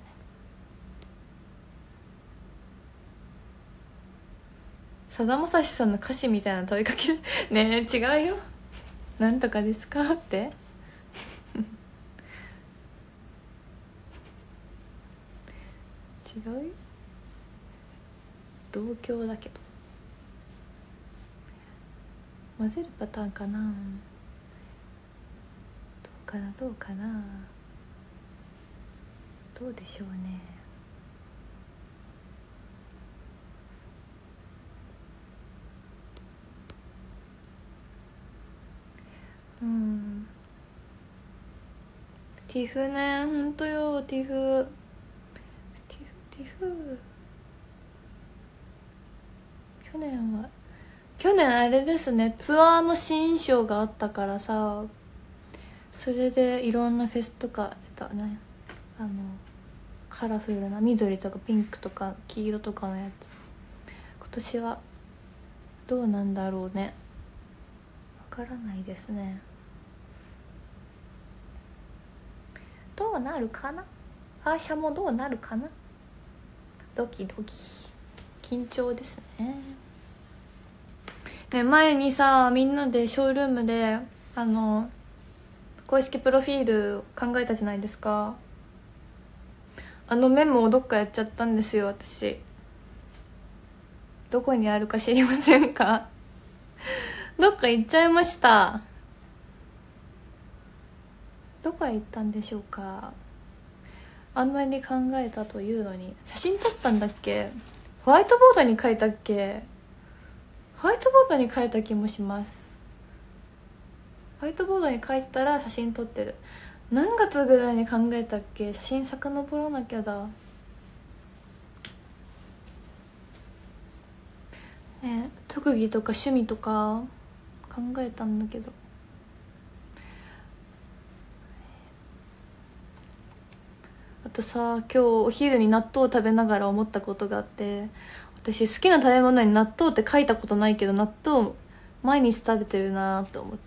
さだまさしさんの歌詞みたいな問いかけねえ、違うよ、なんとかですかって違うよ、同郷だけど混ぜるパターンかな。 かなどうかなどうでしょうね。うん、ティフね、ほんとよ、ティフティフティフ去年は去年あれですね、ツアーの新衣装があったからさ、それでいろんなフェスとか出たね。あのカラフルな緑とかピンクとか黄色とかのやつ。今年はどうなんだろうね、わからないですね。どうなるかな、アーシャもどうなるかな、ドキドキ緊張ですね。ね、前にさみんなでショールームであの公式プロフィール考えたじゃないですか。あのメモをどっかやっちゃったんですよ、私。どこにあるか知りませんか？どっか行っちゃいました。どこへ行ったんでしょうか。あんなに考えたというのに。写真撮ったんだっけ？ホワイトボードに書いたっけ？ホワイトボードに書いた気もします。ホワイトボードに書いてたら写真撮ってる。何月ぐらいに考えたっけ？写真遡らなきゃだ。ね、特技とか趣味とか考えたんだけど。あとさ、今日お昼に納豆を食べながら思ったことがあって、私好きな食べ物に納豆って書いたことないけど、納豆毎日食べてるなと思って、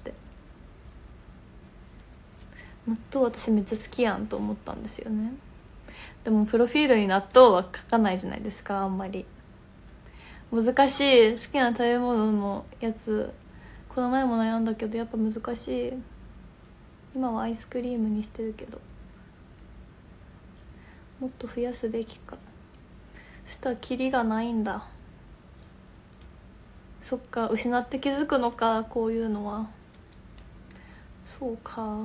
納豆私めっちゃ好きやんと思ったんですよね。でもプロフィールに納豆は書かないじゃないですか、あんまり。難しい。好きな食べ物のやつこの前も悩んだけど、やっぱ難しい。今はアイスクリームにしてるけど、もっと増やすべきか。そしたらキリがないんだ。そっか、失って気づくのか、こういうのは。そうか。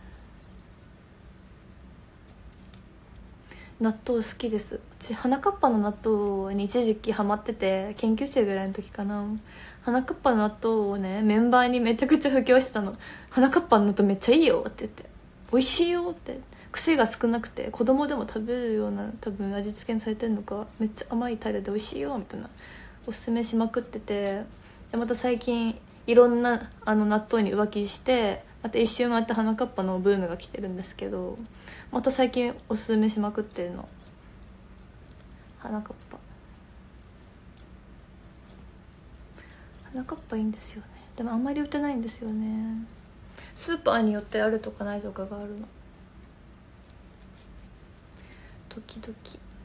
納豆好きです。私花かっぱの納豆に一時期ハマってて、研究生ぐらいの時かな。花かっぱの納豆をね、メンバーにめちゃくちゃ布教してたの。花かっぱの納豆めっちゃいいよって言って、美味しいよって、癖が少なくて子供でも食べるような多分味付けにされてるのか、めっちゃ甘いタレで美味しいよみたいなおすすめしまくってて、でまた最近いろんなあの納豆に浮気して、また一周回って花かっぱのブームが来てるんですけど、また最近おすすめしまくってるの花かっぱ。花かっぱいいんですよね。でもあんまり売ってないんですよね。スーパーによってあるとかないとかがあるの。時々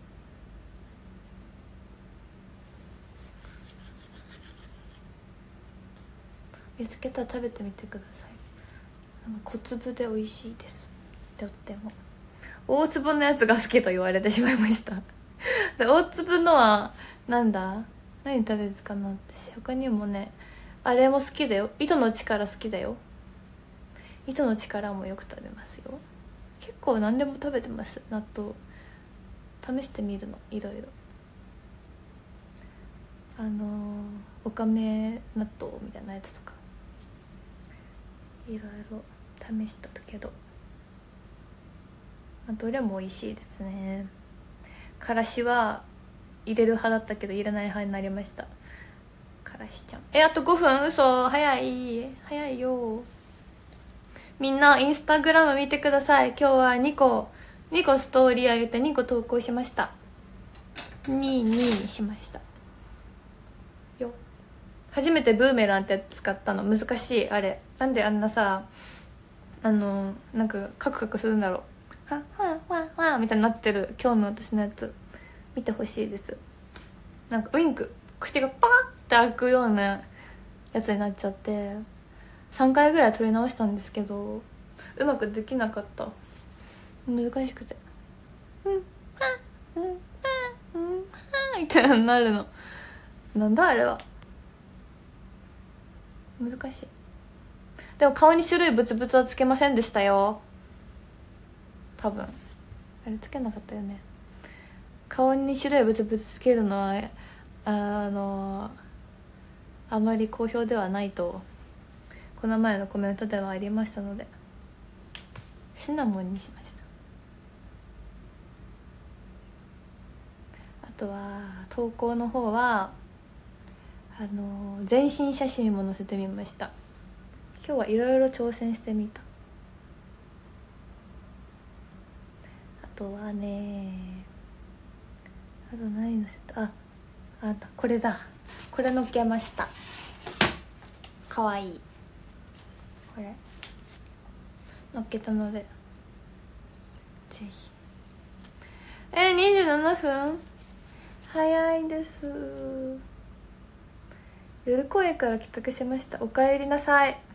見つけたら食べてみてください。小粒で美味しいです。とっても。大粒のやつが好きと言われてしまいましたで大粒のはなんだ、何食べるかな。私他にもね、あれも好きだよ。糸の力好きだよ。糸の力もよく食べますよ。結構何でも食べてます。納豆試してみるの、いろいろ。あのー、おかめ納豆みたいなやつとかいろいろ試しとるけど、どれも美味しいですね。からしは入れる派だったけど入れない派になりました。からしちゃん、えあとごふん。嘘、早い早いよ。みんなインスタグラム見てください。今日はにこにこストーリー上げてにこ投稿しました。にににしましたよ。初めてブーメランって使ったの。難しいあれ。なんであんなさ、あのなんかカクカクするんだろう。はわわわみたいになってる今日の私のやつ見てほしいです。なんかウインク、口がパーって開くようなやつになっちゃってさんかいぐらい撮り直したんですけど、うまくできなかった。難しくてうんうんうんうんみたいになるの。なんだあれは。難しい。でも顔に白いブツブツはつけませんでしたよ。 多分あれつけなかったよね。顔に白いブツブツつけるのはあのあまり好評ではないとこの前のコメントではありましたのでシナモンにしました。あとは投稿の方はあの全身写真も載せてみました。今日はいろいろ挑戦してみた。あとはねあと何載せたああったこれだこれ載っけました。かわいいこれ載っけたのでぜひ。えー、にじゅうななふん早いです。夜公園から帰宅しました。おかえりなさい。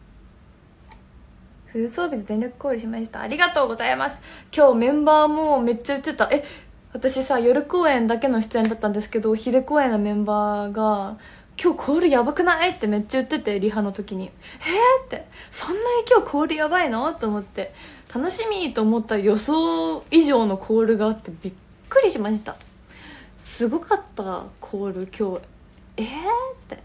フル装備で全力コールしました。ありがとうございます。今日メンバーもめっちゃ言ってた。え私さ夜公演だけの出演だったんですけど昼公演のメンバーが今日コールやばくないってめっちゃ言っててリハの時にえーってそんなに今日コールやばいのと思って楽しみと思った予想以上のコールがあってびっくりしました。すごかったコール今日えーって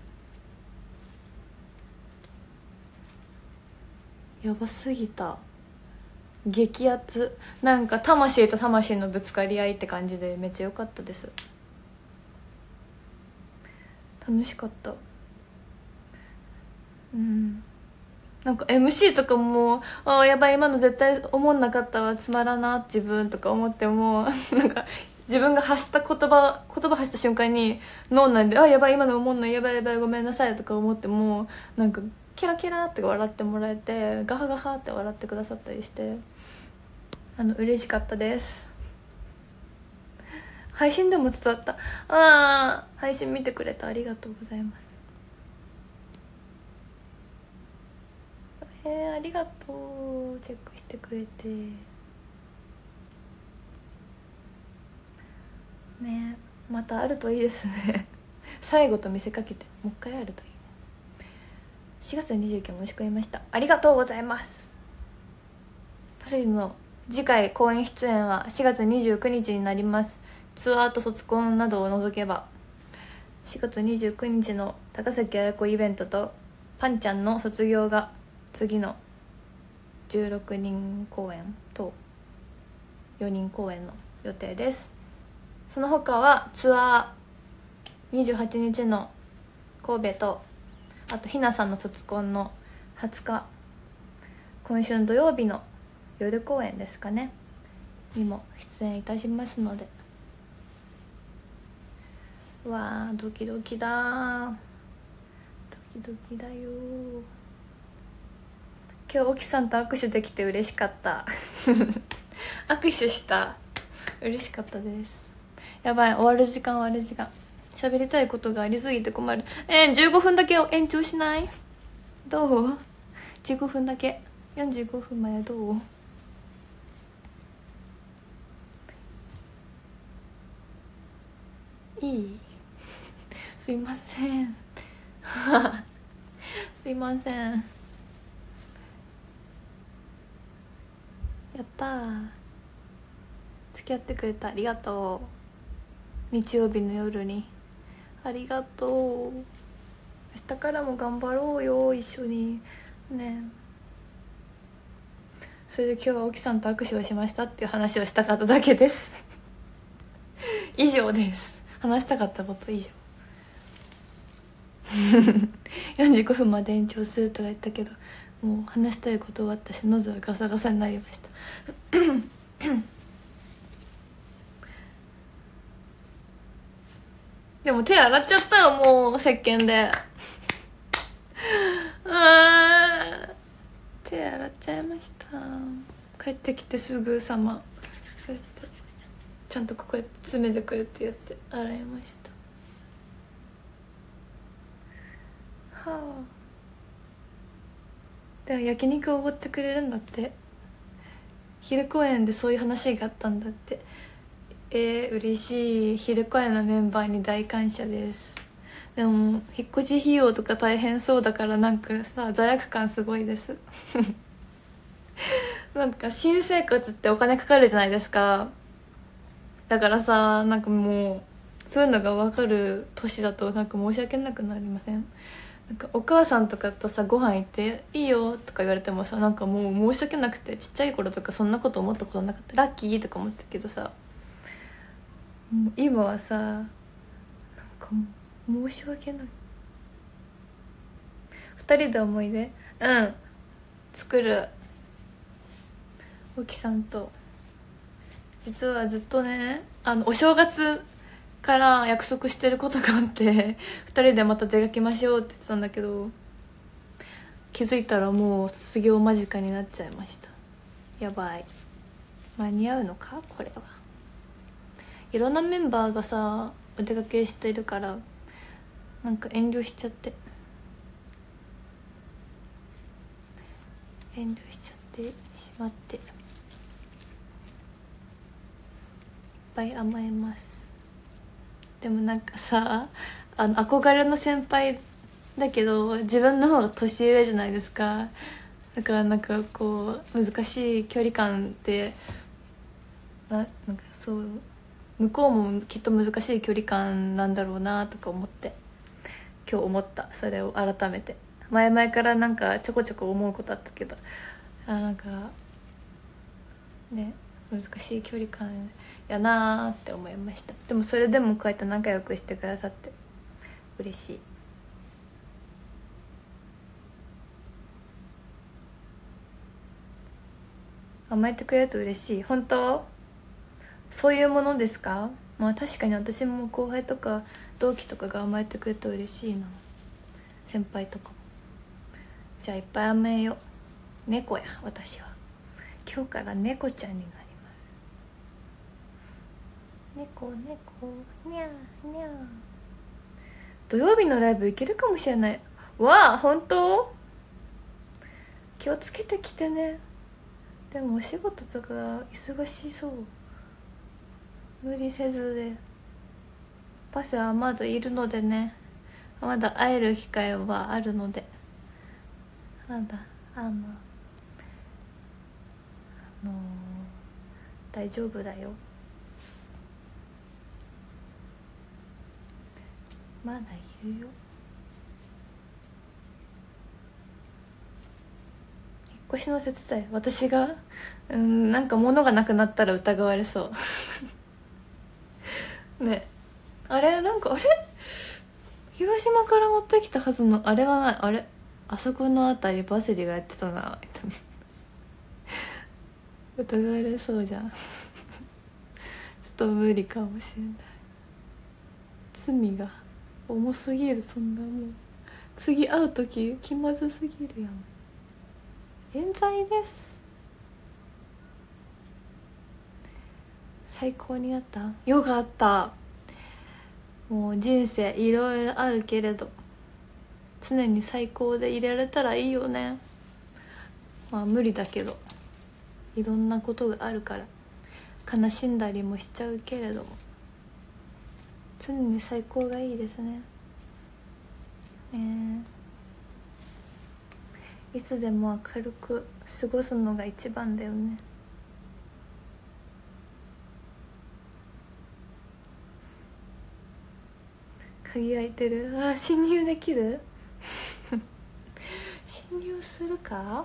やばすぎた。激アツなんか魂と魂のぶつかり合いって感じでめっちゃ良かったです。楽しかった。うんなんか エムシー とかもあーやばい今の絶対思んなかったわつまらな自分とか思ってもなんか自分が発した言葉言葉発した瞬間に脳内であやばい今の思んないやばいやばいごめんなさいとか思ってもなんかキラキラって笑ってもらえてガハガハって笑ってくださったりしてあの嬉しかったです。配信でも伝わった。あー配信見てくれてありがとうございます。えー、ありがとうチェックしてくれてね。またあるといいですね最後と見せかけてもう一回あるといいね。しがつにじゅうくにち申し込みました。ありがとうございます。パセリの次回公演出演はしがつにじゅうくにちになります。ツアーと卒コンなどを除けばしがつにじゅうくにちの高崎綾子イベントとパンちゃんの卒業が次のじゅうろくにん公演とよにん公演の予定です。その他はツアーにじゅうはちにちの神戸とあとひなさんの卒コンのはつか今週の土曜日の夜公演ですかねにも出演いたしますのでうわードキドキだドキドキだよ。今日沖さんと握手できて嬉しかった握手した嬉しかったです。やばい終わる時間終わる時間喋りたいことがありすぎて困る。えー、じゅうごふんだけ延長しない？どう？じゅうごふんだけよんじゅうごふんまでどう？いい？すいませんすいません。やったー付き合ってくれてありがとう。日曜日の夜にありがとう。明日からも頑張ろうよ一緒にね。それで今日は沖さんと握手をしましたっていう話をしたかっただけです以上です。話したかったこと以上よんじゅうごふんまで延長するとか言ったけどもう話したいこと終わったし喉はガサガサになりましたでも手洗っちゃったよもう石鹸であ手洗っちゃいました。帰ってきてすぐさまこうやってちゃんとここで爪でこうやってやって洗いました。はあでも焼肉をおごってくれるんだって。昼公演でそういう話があったんだって。えー、嬉しい。昼公演のメンバーに大感謝です。でも引っ越し費用とか大変そうだからなんかさ罪悪感すごいですなんか新生活ってお金かかるじゃないですか。だからさ、なんかもうそういうのが分かる年だとなんか申し訳なくなりません？なんかお母さんとかとさご飯行って「いいよ」とか言われてもさ、なんかもう申し訳なくて、ちっちゃい頃とかそんなこと思ったことなかった。ラッキーとか思ったけどさ、もう今はさ、なんかもう申し訳ない。二人で思い出うん作る。沖さんと実はずっとね、あのお正月から約束してることがあって二人でまた出かけましょうって言ってたんだけど、気づいたらもう卒業間近になっちゃいました。やばい。間に合うのかこれは。いろんなメンバーがさお出かけしてるからなんか遠慮しちゃって遠慮しちゃってしまっていっぱい甘えます。でもなんかさ、あの憧れの先輩だけど自分の方が年上じゃないですか。だからなんかこう難しい距離感でな、なんかそう向こうもきっと難しい距離感なんだろうなとか思って今日思った。それを改めて前々からなんかちょこちょこ思うことあったけど、あなんかね難しい距離感やなーって思いました。でもそれでもこうやって仲良くしてくださって嬉しい。甘えてくれると嬉しい。本当そういうものですか？まあ確かに私も後輩とか同期とかが甘えてくれると嬉しいな。先輩とかも。じゃあいっぱい甘えよう。猫や私は今日から猫ちゃんになります。猫猫にゃーにゃー。土曜日のライブ行けるかもしれない。わあ本当？気をつけてきてね。でもお仕事とか忙しそう。無理せずで。パセはまだいるのでね、まだ会える機会はあるので、まだあのあの大丈夫だよ。まだいるよ。引っ越しの手伝い私がうんなんか物がなくなったら疑われそうね。あれなんかあれ広島から持ってきたはずのあれがない。あれあそこのあたりバセリがやってたな疑われそうじゃんちょっと無理かもしれない。罪が重すぎる。そんなもう次会う時気まずすぎるやん。冤罪です。最高になった。よかった。もう人生いろいろあるけれど常に最高でいられたらいいよね。まあ無理だけどいろんなことがあるから悲しんだりもしちゃうけれども常に最高がいいですね。ねえいつでも明るく過ごすのが一番だよね。鍵開いてる。あー侵入できる侵入するか。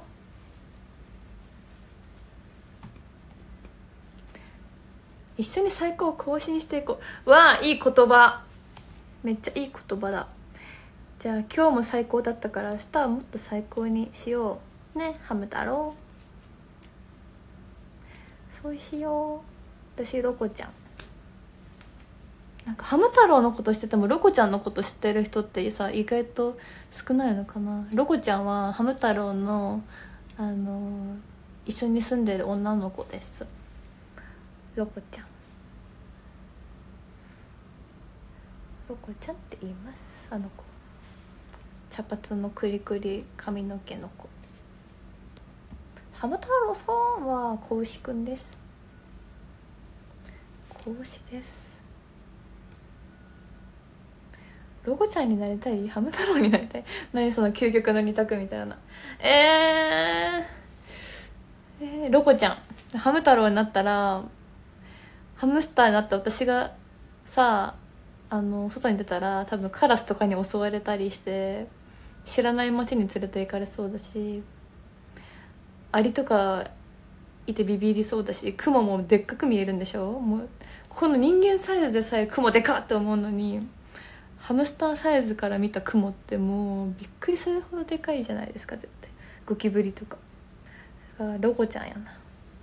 一緒に最高を更新していこう。わあいい言葉。めっちゃいい言葉だ。じゃあ今日も最高だったから明日はもっと最高にしようね。ハム太郎そうしよう。私ロコちゃんなんかハム太郎のこと知っててもロコちゃんのこと知ってる人ってさ意外と少ないのかな。ロコちゃんはハム太郎のあのー、一緒に住んでる女の子です。ロコちゃんロコちゃんって言います。あの子茶髪のクリクリ髪の毛の子。ハム太郎さんは子牛くんです。子牛です。ロコちゃんになりたい？ハム太郎になりたい？何その究極の二択みたいな。えー、えー、 えー、ロコちゃんハム太郎になったら、ハムスターになった私がさあの外に出たら多分カラスとかに襲われたりして知らない町に連れて行かれそうだし、アリとかいてビビりそうだし、クモもでっかく見えるんでしょ。もうこの人間サイズでさえクモでかって思うのに、ハムスターサイズから見たクモってもうびっくりするほどでかいじゃないですか。絶対ゴキブリとか。だからロコちゃんやな。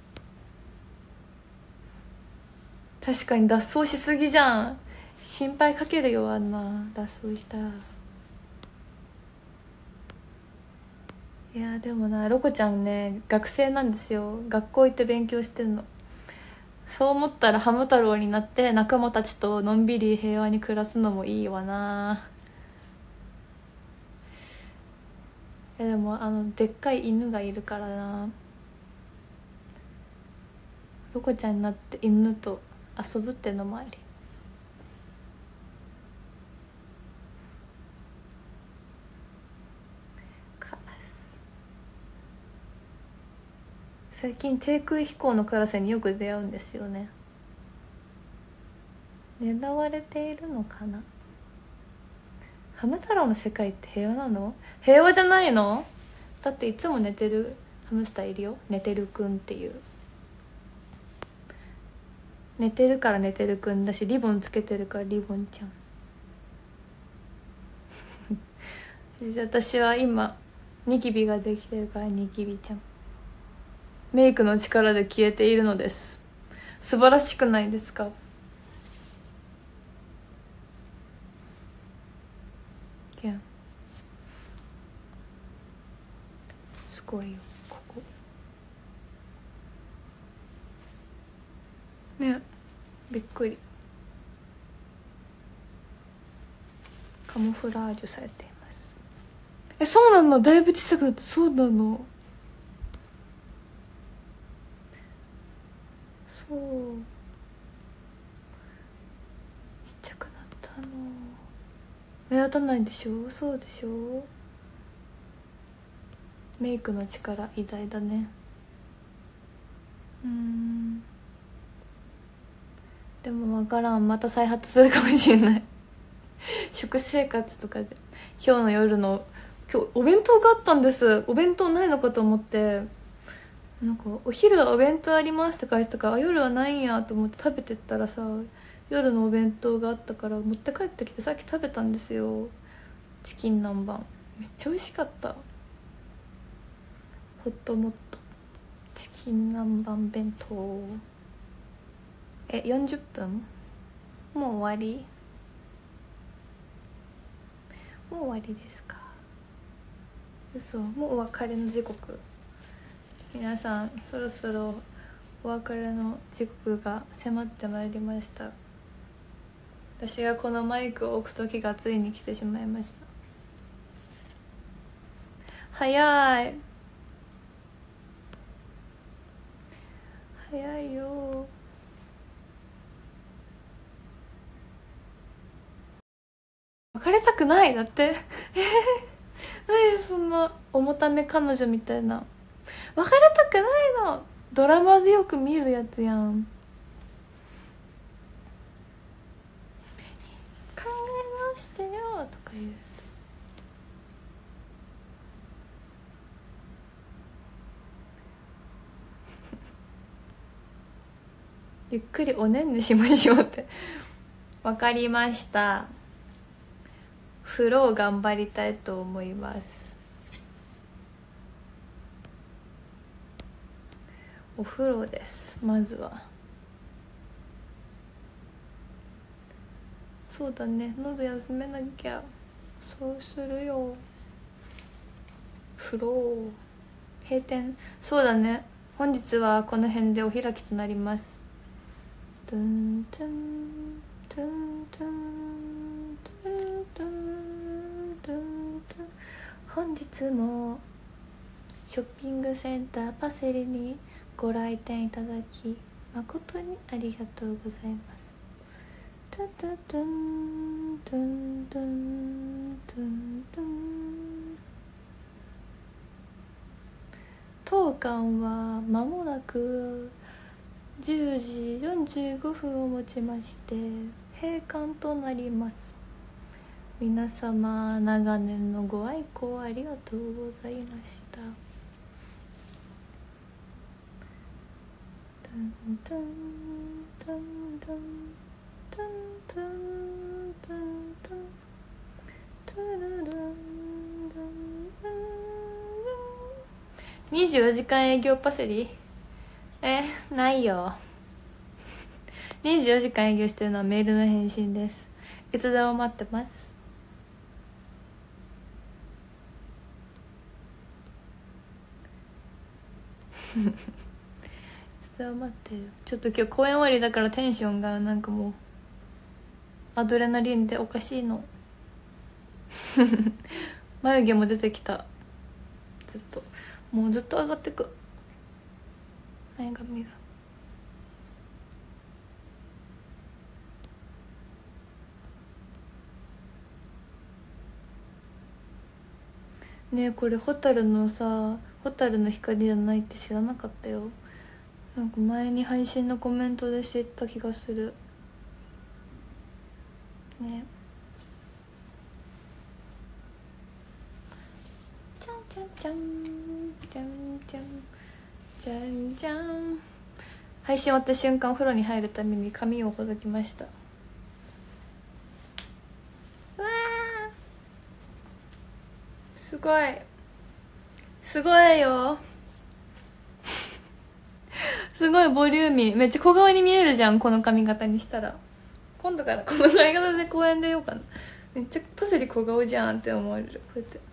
確かに脱走しすぎじゃん。心配かけるよ、あんな脱走したら。いやでもな、ロコちゃんね学生なんですよ。学校行って勉強してんの。そう思ったらハム太郎になって仲間たちとのんびり平和に暮らすのもいいわな。えでもあのでっかい犬がいるからな。ロコちゃんになって犬と遊ぶってのもあり。カラス、最近低空飛行のカラスによく出会うんですよね。狙われているのかな。ハム太郎の世界って平和なの？平和じゃないの？だっていつも寝てるハムスターいるよ。寝てるくんっていう、寝てるから寝てるくんだし、リボンつけてるからリボンちゃん私は今ニキビができてるからニキビちゃん。メイクの力で消えているのです。素晴らしくないですか？すごいよここね。びっくり。カモフラージュされています。え、そうなの？だいぶ小さくなって。そうなの？そう、ちっちゃくなったの。目立たないでしょ。そうでしょ。メイクの力偉大だね。うん、でも分からん、また再発するかもしれない食生活とかで。今日の夜の今日お弁当があったんです。お弁当ないのかと思って、なんかお昼はお弁当ありますって書いてたから、夜はないんやと思って食べてったらさ、夜のお弁当があったから持って帰ってきてさっき食べたんですよ。チキン南蛮めっちゃ美味しかった。ホットモットチキン南蛮弁当。え、よんじゅっぷん？もう終わり？もう終わりですか？嘘、もうお別れの時刻。皆さんそろそろお別れの時刻が迫ってまいりました。私がこのマイクを置く時がついに来てしまいました。早い早いよ。別れたくない。だって何そんな重ため彼女みたいな。別れたくないの。ドラマでよく見るやつやん。考え直してよとか言う。ゆっくりおねんねしましょうってわかりました。風呂を頑張りたいと思います。お風呂です。まずはそうだね、喉休めなきゃ。そうするよ。風呂閉店。そうだね、本日はこの辺でお開きとなります。トゥントゥントゥントゥントゥントゥントゥントゥン。本日もショッピングセンターパセリにご来店いただき誠にありがとうございます。トゥントゥントゥントゥントゥントゥントゥン。 当館は間もなくじゅうじよんじゅうごふんをもちまして閉館となります。皆様長年のご愛顧ありがとうございました。トントントントントントントントントゥルルンルンルンにじゅうよじかん営業パセリえないよ。にじゅうよじかん営業してるのはメールの返信です。いつでも待ってます。いつでも待ってる。ちょっと今日公演終わりだからテンションがなんかもうアドレナリンでおかしいの。眉毛も出てきた。ずっともうずっと上がってく前髪が。ねえこれホタルのさホタルの光じゃないって知らなかったよ。なんか前に配信のコメントで知った気がするね。じゃんじゃんじゃんじゃんじゃんじゃんじゃん。配信終わった瞬間お風呂に入るために髪をほどきました。うわーすごいすごいよすごいボリューミー。めっちゃ小顔に見えるじゃんこの髪型にしたら。今度からこの髪型で公園出ようかな。めっちゃパセリ小顔じゃんって思われる。こうやってこ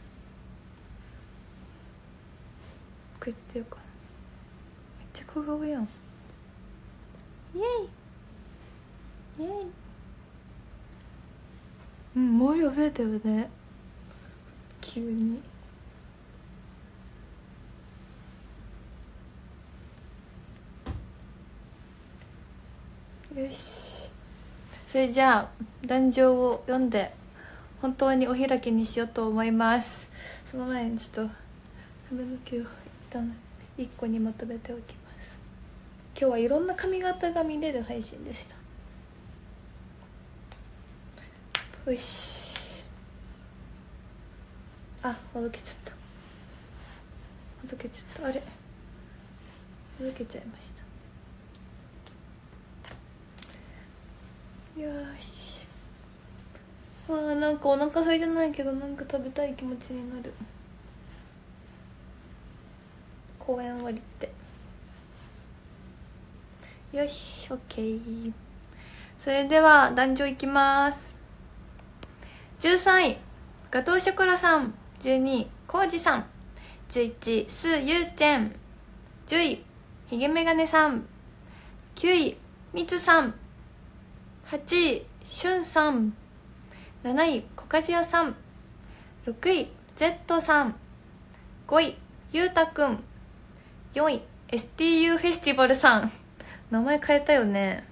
うやって出ようかな。めっちゃ小顔やん。イエイイエイ。うん毛量増えたよね急に。よしそれじゃあ壇上を読んで本当にお開きにしようと思います。その前にちょっと髪の毛を一旦一個にまとめておきます。今日はいろんな髪型が見れる配信でした。よしあほどけちゃったほどけちゃった。あれほどけちゃいました。よしあーなんかお腹空いてないけどなんか食べたい気持ちになる。公演終わりってよし OK。 それでは壇上いきます。じゅうさんいガトーショコラさん、じゅうにいコウジさん、じゅういちいスーユーチェン、じゅういヒゲメガネさん、きゅういミツさん、はちいシュンさん、なないコカジヤさん、ろくい Z さん、ごいゆうたくん、よんい エスティーユー フェスティバルさん。名前変えたよね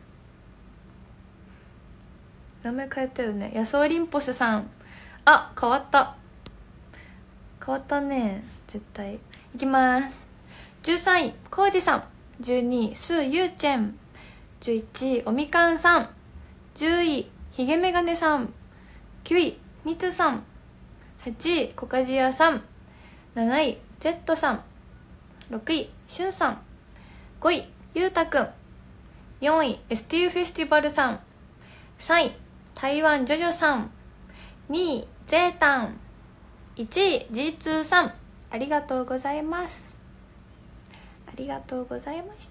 名前変えたよね。ヤソオリンポスさん。あ変わった変わったね絶対。いきます。じゅうさんいコウジさん、じゅうにいスーユーチェン、じゅういちいおみかんさん、じゅういヒゲメガネさん、きゅういミツさん、はちいコカジヤさん、なない Z さん、ろくいシュンさん、ごいゆうたくん、よんい エスティーユー フェスティバルさん、さんい台湾ジョジョさん、にいゼータン、いちい ジーツー さん。ありがとうございます。ありがとうございました。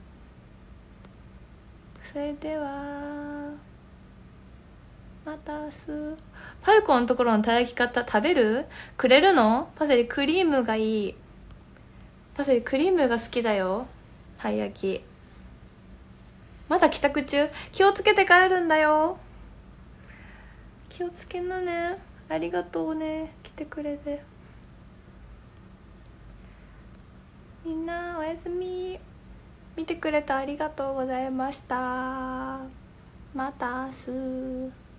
それではまた明日。パルコのところのたい焼き方食べる？くれるの？パセリクリームがいい。パセリクリームが好きだよ。たい焼きまだ帰宅中。気をつけて帰るんだよ。気をつけなね。ありがとうね来てくれて。みんなおやすみ。見てくれてありがとうございました。また明日。